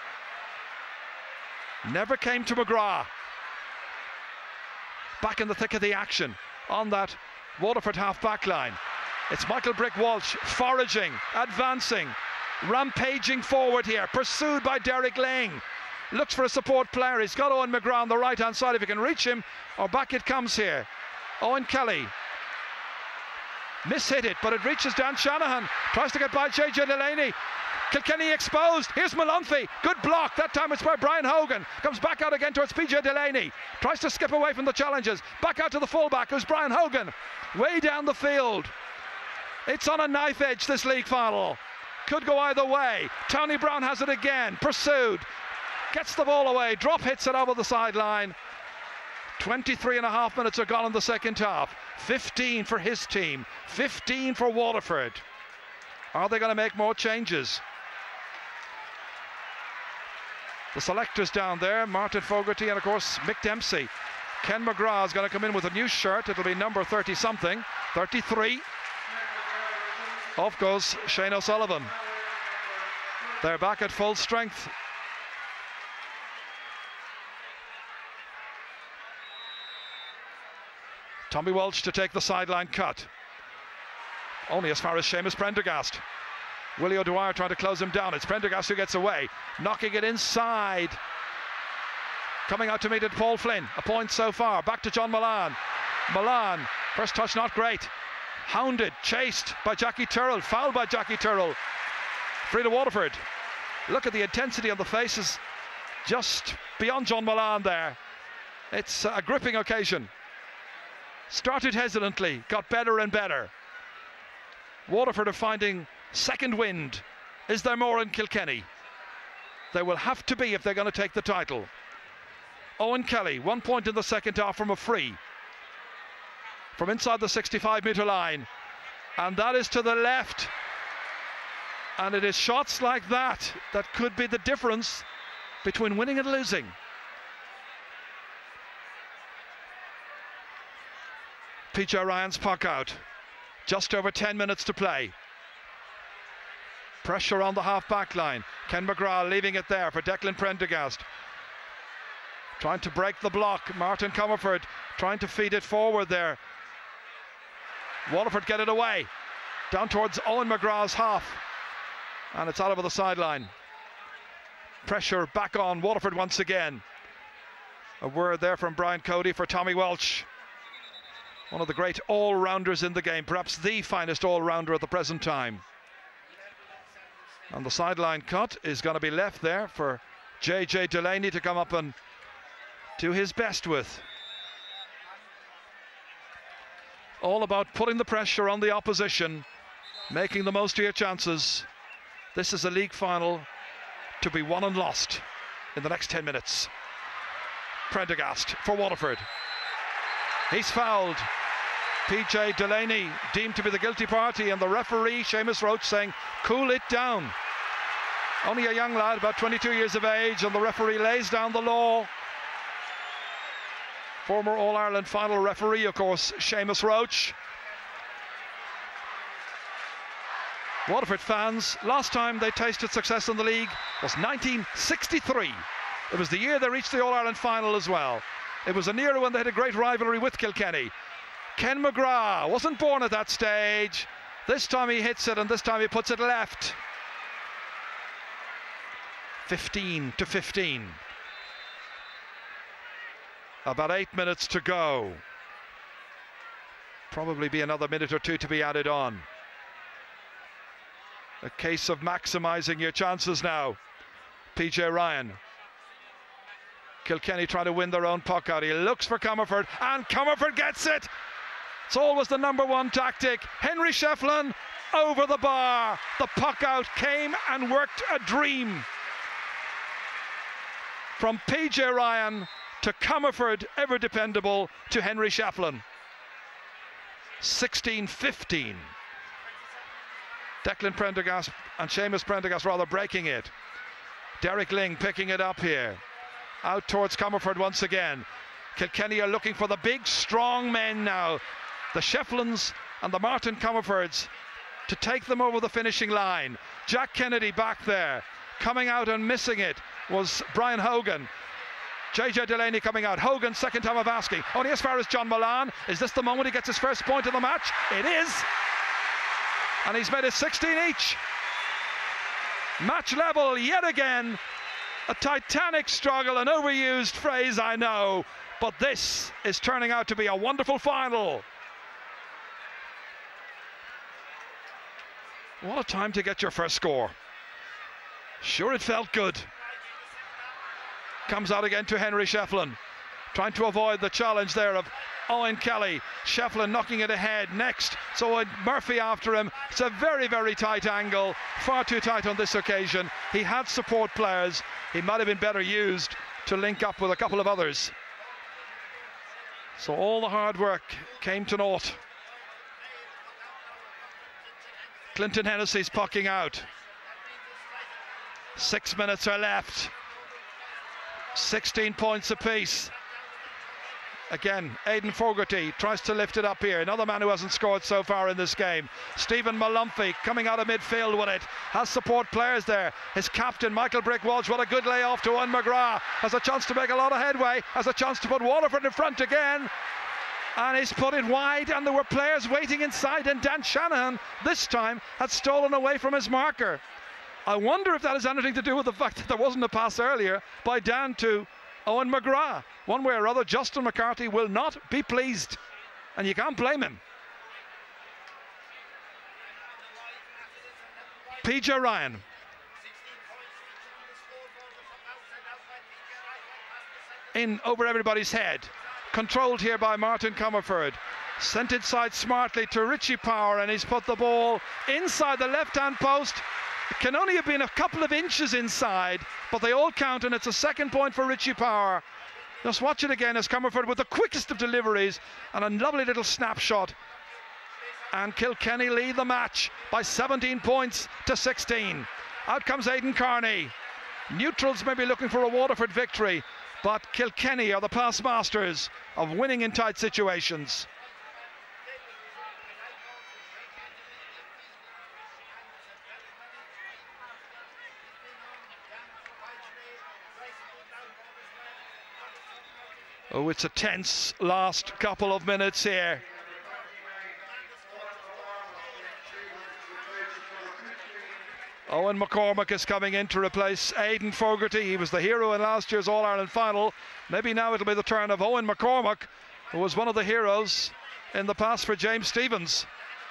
Never came to McGrath. Back in the thick of the action on that Waterford half-back line. It's Michael Brick Walsh foraging, advancing, rampaging forward here, pursued by Derek Lang. Looks for a support player. He's got Owen McGrath on the right-hand side if he can reach him, or back it comes here. Owen Kelly. Mishit it, but it reaches Dan Shanahan. Tries to get by J J Delaney. Kilkenny exposed. Here's Malunphy. Good block. That time it's by Brian Hogan. Comes back out again towards P J Delaney. Tries to skip away from the challenges. Back out to the fullback, who's Brian Hogan. Way down the field. It's on a knife edge, this league final. Could go either way. Tony Brown has it again. Pursued. Gets the ball away. Drop hits it over the sideline. twenty-three and a half minutes are gone in the second half. fifteen for his team. fifteen for Waterford. Are they going to make more changes? The selectors down there, Martin Fogarty and of course Mick Dempsey. Ken McGrath is going to come in with a new shirt. It'll be number thirty something, thirty-three. Off goes Shane O'Sullivan. They're back at full strength. Tommy Walsh to take the sideline cut. Only as far as Seamus Prendergast. Willie O'Dwyer trying to close him down. It's Prendergast who gets away. Knocking it inside. Coming out to meet it, Paul Flynn. A point so far. Back to John Milan. Milan, first touch not great. Hounded, chased by Jackie Turrell. Fouled by Jackie Turrell. Free to Waterford. Look at the intensity on the faces. Just beyond John Milan there. It's a gripping occasion. Started hesitantly, got better and better. Waterford are finding second wind. Is there more in Kilkenny? There will have to be if they're going to take the title. Owen Kelly, one point in the second half from a free. From inside the sixty-five metre line. And that is to the left. And it is shots like that that could be the difference between winning and losing. P J Ryan's puck out. Just over ten minutes to play. Pressure on the half-back line. Ken McGrath leaving it there for Declan Prendergast. Trying to break the block. Martin Comerford trying to feed it forward there. Waterford get it away. Down towards Owen McGrath's half. And it's out over the sideline. Pressure back on Waterford once again. A word there from Brian Cody for Tommy Walsh. One of the great all-rounders in the game, perhaps the finest all-rounder at the present time. And the sideline cut is going to be left there for J J Delaney to come up and do his best with. All about putting the pressure on the opposition, making the most of your chances. This is a league final to be won and lost in the next ten minutes. Prendergast for Waterford. He's fouled. P J Delaney deemed to be the guilty party, and the referee, Seamus Roach, saying, cool it down. Only a young lad, about twenty-two years of age, and the referee lays down the law. Former All-Ireland final referee, of course, Seamus Roach. Waterford fans, last time they tasted success in the league was nineteen sixty-three. It was the year they reached the All-Ireland final as well. It was an era when they had a great rivalry with Kilkenny. Ken McGrath wasn't born at that stage. This time he hits it, and this time he puts it left. fifteen to fifteen. About eight minutes to go. Probably be another minute or two to be added on. A case of maximising your chances now. P J Ryan. Kilkenny trying to win their own puck out. He looks for Comerford, and Comerford gets it. It's always the number one tactic. Henry Shefflin over the bar. The puck out came and worked a dream. from P J Ryan to Comerford, ever dependable, to Henry Shefflin. sixteen fifteen. Declan Prendergast and Seamus Prendergast rather breaking it. Derek Ling picking it up here. Out towards Comerford once again. Kilkenny are looking for the big, strong men now. The Shefflins and the Martin Comerfords to take them over the finishing line. Jack Kennedy back there. Coming out and missing it was Brian Hogan. J J Delaney coming out. Hogan, second time of asking. Only as far as John Milan. Is this the moment he gets his first point of the match? It is. And he's made it sixteen each. Match level yet again. A titanic struggle, an overused phrase, I know. But this is turning out to be a wonderful final. What a time to get your first score. Sure, it felt good. Comes out again to Henry Shefflin, trying to avoid the challenge there of Owen Kelly. Shefflin knocking it ahead next. So Murphy after him. It's a very, very tight angle. Far too tight on this occasion. He had support players. He might have been better used to link up with a couple of others. So all the hard work came to naught. Clinton Hennessy's pucking out. Six minutes are left. sixteen points apiece. Again, Aidan Fogarty tries to lift it up here. Another man who hasn't scored so far in this game. Stephen Malumphy coming out of midfield with it. Has support players there. His captain, Michael Brick-Walsh, what a good layoff to Owen McGrath. Has a chance to make a lot of headway. Has a chance to put Waterford in front again. And he's put it wide, and there were players waiting inside, and Dan Shanahan this time had stolen away from his marker. I wonder if that has anything to do with the fact that there wasn't a pass earlier by Dan to Owen McGrath. One way or other, Justin McCarthy will not be pleased, and you can't blame him. P J Ryan. In over everybody's head. Controlled here by Martin Comerford. Sent inside smartly to Richie Power, and he's put the ball inside the left-hand post. It can only have been a couple of inches inside, but they all count, and it's a second point for Richie Power. Just watch it again as Comerford with the quickest of deliveries and a lovely little snapshot. And Kilkenny lead the match by seventeen points to sixteen. Out comes Aidan Carney. Neutrals may be looking for a Waterford victory, but Kilkenny are the past masters of winning in tight situations. Oh, it's a tense last couple of minutes here. Owen McCormack is coming in to replace Aidan Fogarty. He was the hero in last year's All-Ireland final. Maybe now it'll be the turn of Owen McCormack, who was one of the heroes in the past for James Stephens.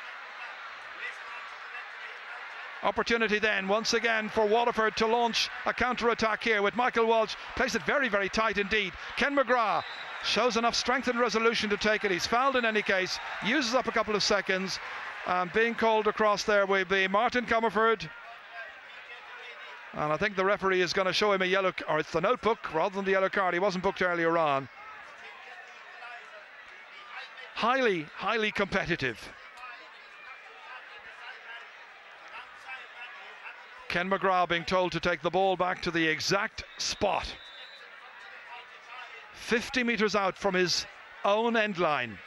Opportunity then once again for Waterford to launch a counter-attack here with Michael Walsh. Plays it very, very tight indeed. Ken McGrath shows enough strength and resolution to take it. He's fouled in any case, uses up a couple of seconds. Um, being called across there will be Martin Comerford. And I think the referee is going to show him a yellow, or it's the notebook rather than the yellow card. He wasn't booked earlier on. Highly, highly competitive. Ken McGrath being told to take the ball back to the exact spot. fifty metres out from his own end line.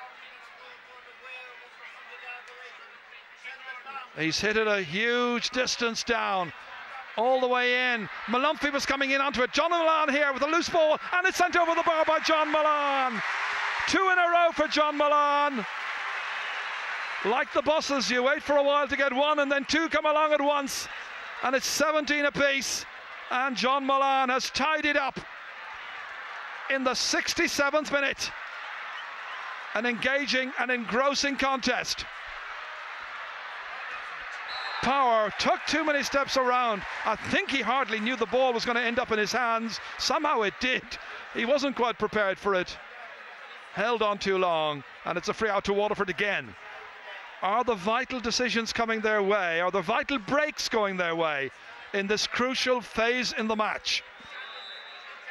He's hit it a huge distance down. All the way in. Malumphy was coming in onto it. John Milan here with a loose ball, and it's sent over the bar by John Milan. Two in a row for John Milan. Like the buses, you wait for a while to get one, and then two come along at once. And it's seventeen apiece, and John Milan has tied it up in the sixty-seventh minute. An engaging and engrossing contest. Power took too many steps around. I think he hardly knew the ball was going to end up in his hands. Somehow it did. He wasn't quite prepared for it. Held on too long, and it's a free out to Waterford again. Are the vital decisions coming their way? Are the vital breaks going their way in this crucial phase in the match?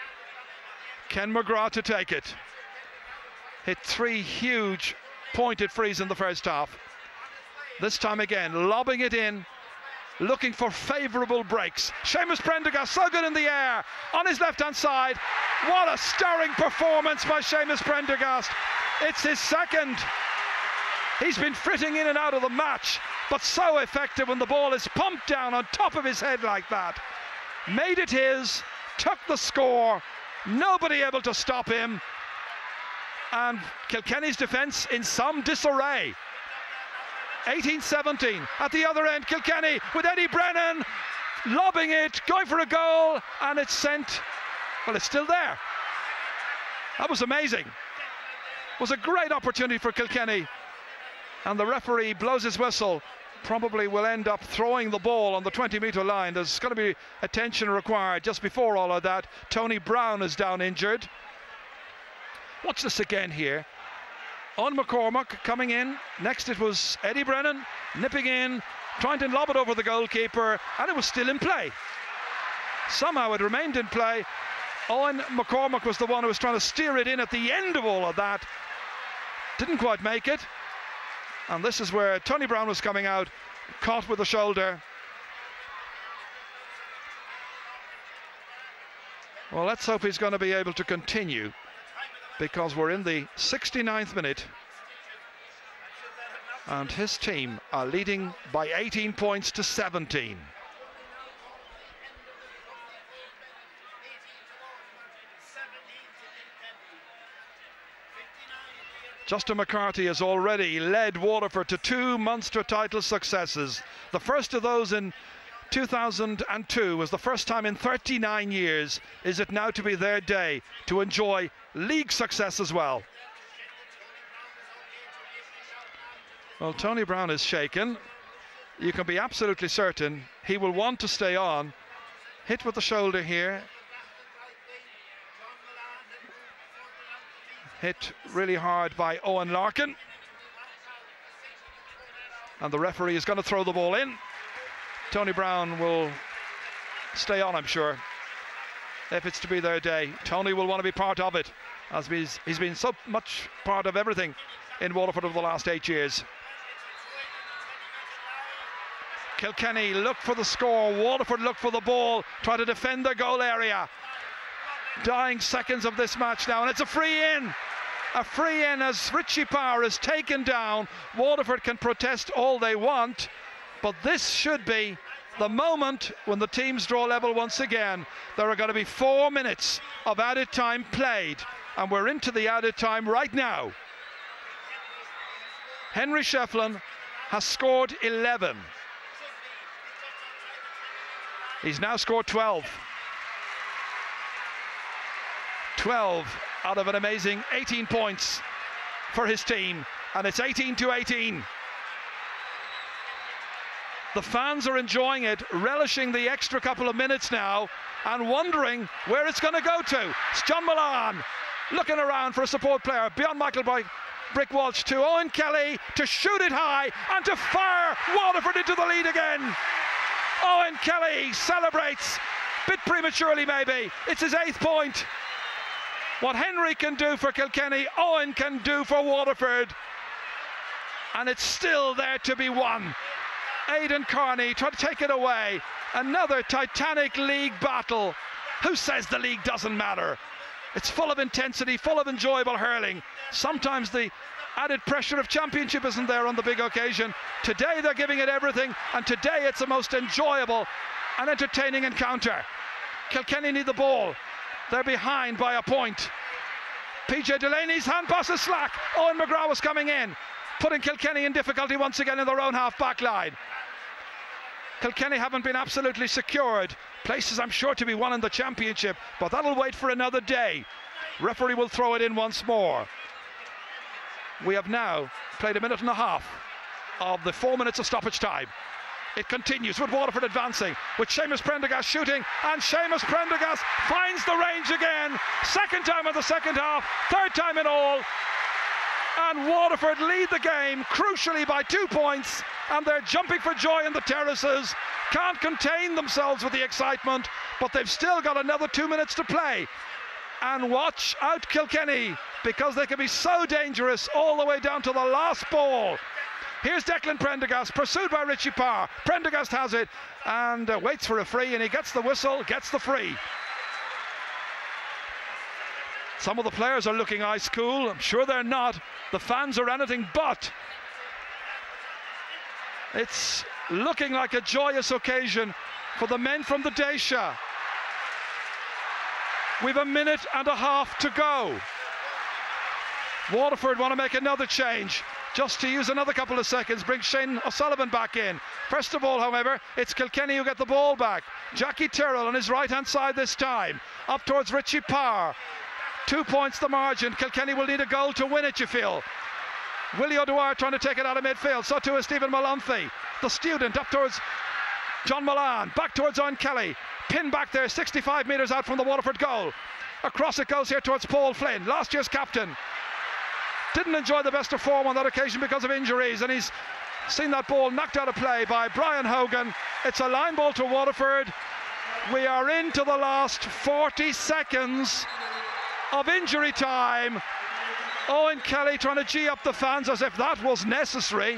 Ken McGrath to take it. Hit three huge pointed frees in the first half. This time again, lobbing it in, looking for favourable breaks. Seamus Prendergast so good in the air on his left-hand side. What a stirring performance by Seamus Prendergast. It's his second. He's been fritting in and out of the match, but so effective when the ball is pumped down on top of his head like that. Made it his, took the score, nobody able to stop him, and Kilkenny's defence in some disarray. eighteen seventeen at the other end, Kilkenny with Eddie Brennan lobbing it, going for a goal, and it's sent. Well, it's still there. That was amazing. It was a great opportunity for Kilkenny, and the referee blows his whistle. Probably will end up throwing the ball on the twenty metre line. There's going to be attention required just before all of that. Tony Brown is down injured. Watch this again here. On McCormack coming in. Next it was Eddie Brennan nipping in, trying to lob it over the goalkeeper, and it was still in play. Somehow it remained in play. Owen McCormack was the one who was trying to steer it in at the end of all of that. Didn't quite make it. And this is where Tony Brown was coming out, caught with the shoulder. Well, let's hope he's going to be able to continue, because we're in the sixty-ninth minute and his team are leading by eighteen points to seventeen. Justin McCarthy has already led Waterford to two Munster title successes. The first of those in two thousand two was the first time in thirty-nine years. Is it now to be their day to enjoy league success as well? Well, Tony Brown is shaken. You can be absolutely certain he will want to stay on. Hit with the shoulder here. Hit really hard by Owen Larkin. And the referee is going to throw the ball in. Tony Brown will stay on, I'm sure. If it's to be their day, Tony will want to be part of it, as he's, he's been so much part of everything in Waterford over the last eight years. Kilkenny look for the score. Waterford look for the ball, try to defend their goal area. Dying seconds of this match now, and it's a free in. A free in as Richie Power is taken down. Waterford can protest all they want, but this should be the moment when the teams draw level once again. There are going to be four minutes of added time played, and we're into the added time right now. Henry Shefflin has scored eleven. He's now scored twelve. twelve out of an amazing eighteen points for his team, and it's eighteen to eighteen. The fans are enjoying it, relishing the extra couple of minutes now, and wondering where it's going to go to. It's John Milan looking around for a support player beyond Michael Brick Walsh to Owen Kelly to shoot it high and to fire Waterford into the lead again. Owen Kelly celebrates, bit prematurely maybe. It's his eighth point. What Henry can do for Kilkenny, Owen can do for Waterford, and it's still there to be won. Aidan Carney trying to take it away. Another titanic league battle. Who says the league doesn't matter? It's full of intensity, full of enjoyable hurling. Sometimes the added pressure of championship isn't there on the big occasion. Today they're giving it everything, and today it's the most enjoyable and entertaining encounter. Kilkenny need the ball. They're behind by a point. P J Delaney's hand pass is slack. Owen McGrath was coming in, putting Kilkenny in difficulty once again in their own half back line. Kilkenny haven't been absolutely secured. Places I'm sure to be won in the championship, but that'll wait for another day. Referee will throw it in once more. We have now played a minute and a half of the four minutes of stoppage time. It continues with Waterford advancing, with Seamus Prendergast shooting, and Seamus Prendergast finds the range again. Second time of the second half, third time in all. And Waterford lead the game, crucially by two points, and they're jumping for joy in the terraces. Can't contain themselves with the excitement, but they've still got another two minutes to play. And watch out Kilkenny, because they can be so dangerous all the way down to the last ball. Here's Declan Prendergast, pursued by Richie Parr. Prendergast has it and uh, waits for a free, and he gets the whistle, gets the free. Some of the players are looking ice cool. I'm sure they're not. The fans are anything but. It's looking like a joyous occasion for the men from the Daisha. We've a minute and a half to go. Waterford want to make another change, just to use another couple of seconds, bring Shane O'Sullivan back in. First of all, however, it's Kilkenny who get the ball back. Jackie Tyrrell on his right-hand side this time, up towards Richie Parr. Two points the margin. Kilkenny will need a goal to win it, you feel. Willie O'Dwyer trying to take it out of midfield. So too is Stephen Malamphy. The student up towards John Milan. Back towards Owen Kelly. Pin back there, sixty-five metres out from the Waterford goal. Across it goes here towards Paul Flynn, last year's captain. Didn't enjoy the best of form on that occasion because of injuries, and he's seen that ball knocked out of play by Brian Hogan. It's a line ball to Waterford. We are into the last forty seconds of injury time. Owen Kelly trying to gee up the fans as if that was necessary.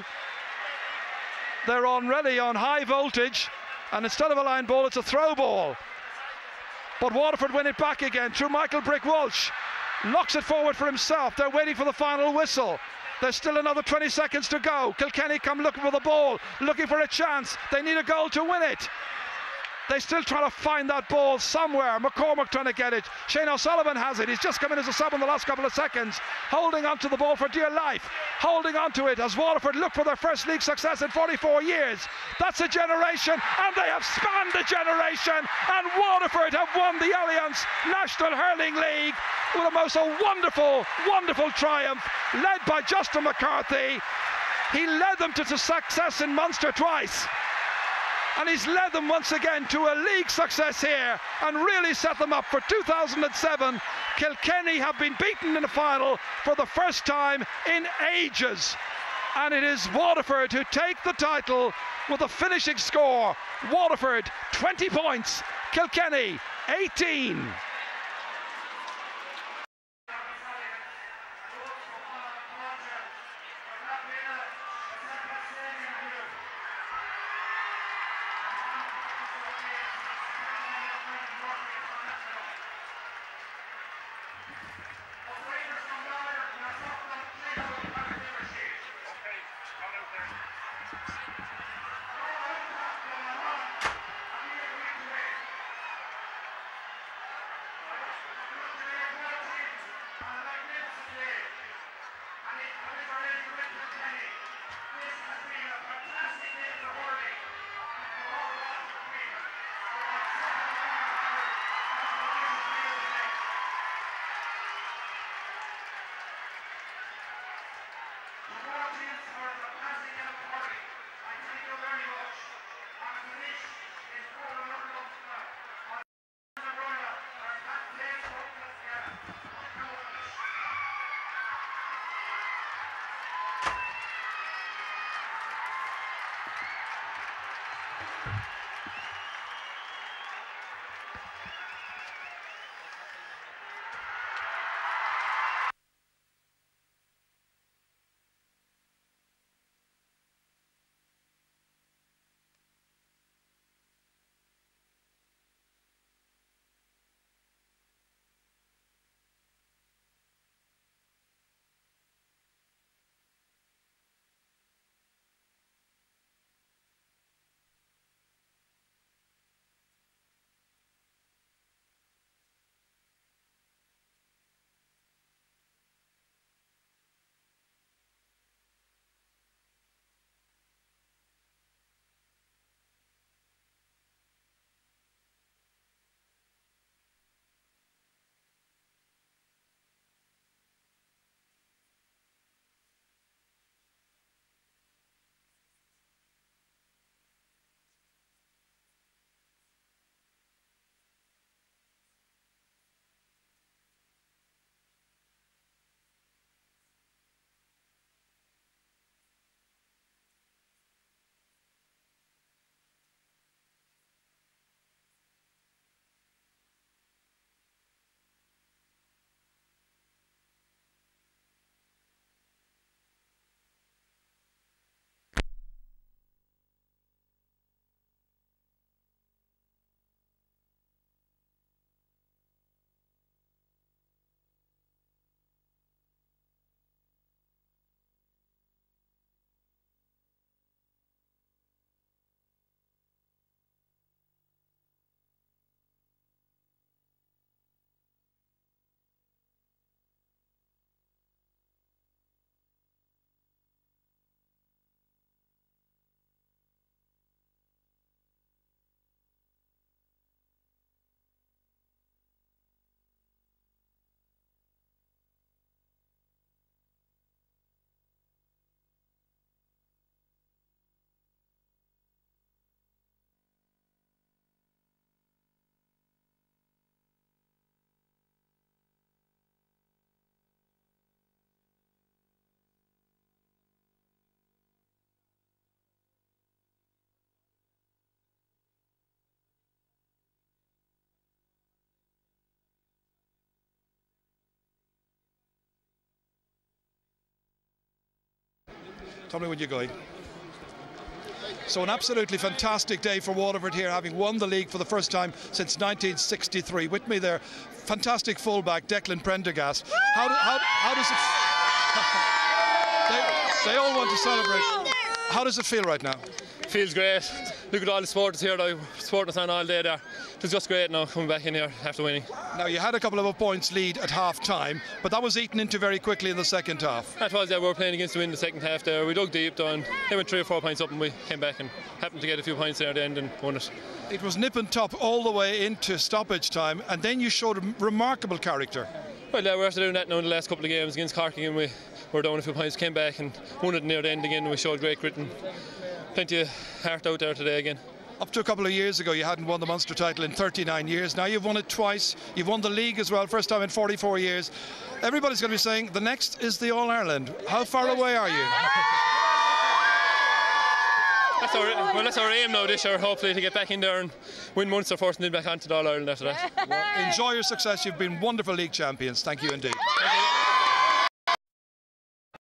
They're already on high voltage, and instead of a line ball, it's a throw ball. But Waterford win it back again through Michael Brick Walsh. Locks it forward for himself. They're waiting for the final whistle. There's still another twenty seconds to go. Kilkenny come looking for the ball, looking for a chance. They need a goal to win it. They're still trying to find that ball somewhere. McCormack trying to get it. Shane O'Sullivan has it. He's just come in as a sub in the last couple of seconds. Holding on to the ball for dear life. Holding on to it as Waterford look for their first league success in forty-four years. That's a generation, and they have spanned a generation. And Waterford have won the Allianz National Hurling League with a most a wonderful, wonderful triumph, led by Justin McCarthy. He led them to success in Munster twice. And he's led them once again to a league success here and really set them up for two thousand seven. Kilkenny have been beaten in the final for the first time in ages. And it is Waterford who take the title with a finishing score. Waterford twenty points, Kilkenny eighteen. Tell me when you're going. So an absolutely fantastic day for Waterford here, having won the league for the first time since nineteen sixty-three. With me there, fantastic fullback Declan Prendergast. How, do, how, how does it... they, they all want to celebrate. How does it feel right now? Feels great. Look at all the supporters here now, supporting us on all day there. It's just great now coming back in here after winning. Now you had a couple of a points lead at half time, but that was eaten into very quickly in the second half. That was, yeah, we were playing against the wind in the second half there. We dug deep down, they went three or four points up and we came back and happened to get a few points there at the end and won it. It was nip and top all the way into stoppage time, and then you showed a remarkable character. Well, yeah, we're after doing that now in the last couple of games against Cork again. We were down a few points, came back and won it near the end again. We showed great grit and plenty of heart out there today again. Up to a couple of years ago, you hadn't won the Munster title in thirty-nine years. Now you've won it twice. You've won the league as well, first time in forty-four years. Everybody's going to be saying the next is the All-Ireland. How far away are you? That's our, well, that's our aim now this year, hopefully, to get back in there and win Munster first and then back onto the All-Ireland after that. Well, enjoy your success. You've been wonderful league champions. Thank you indeed. Thank you.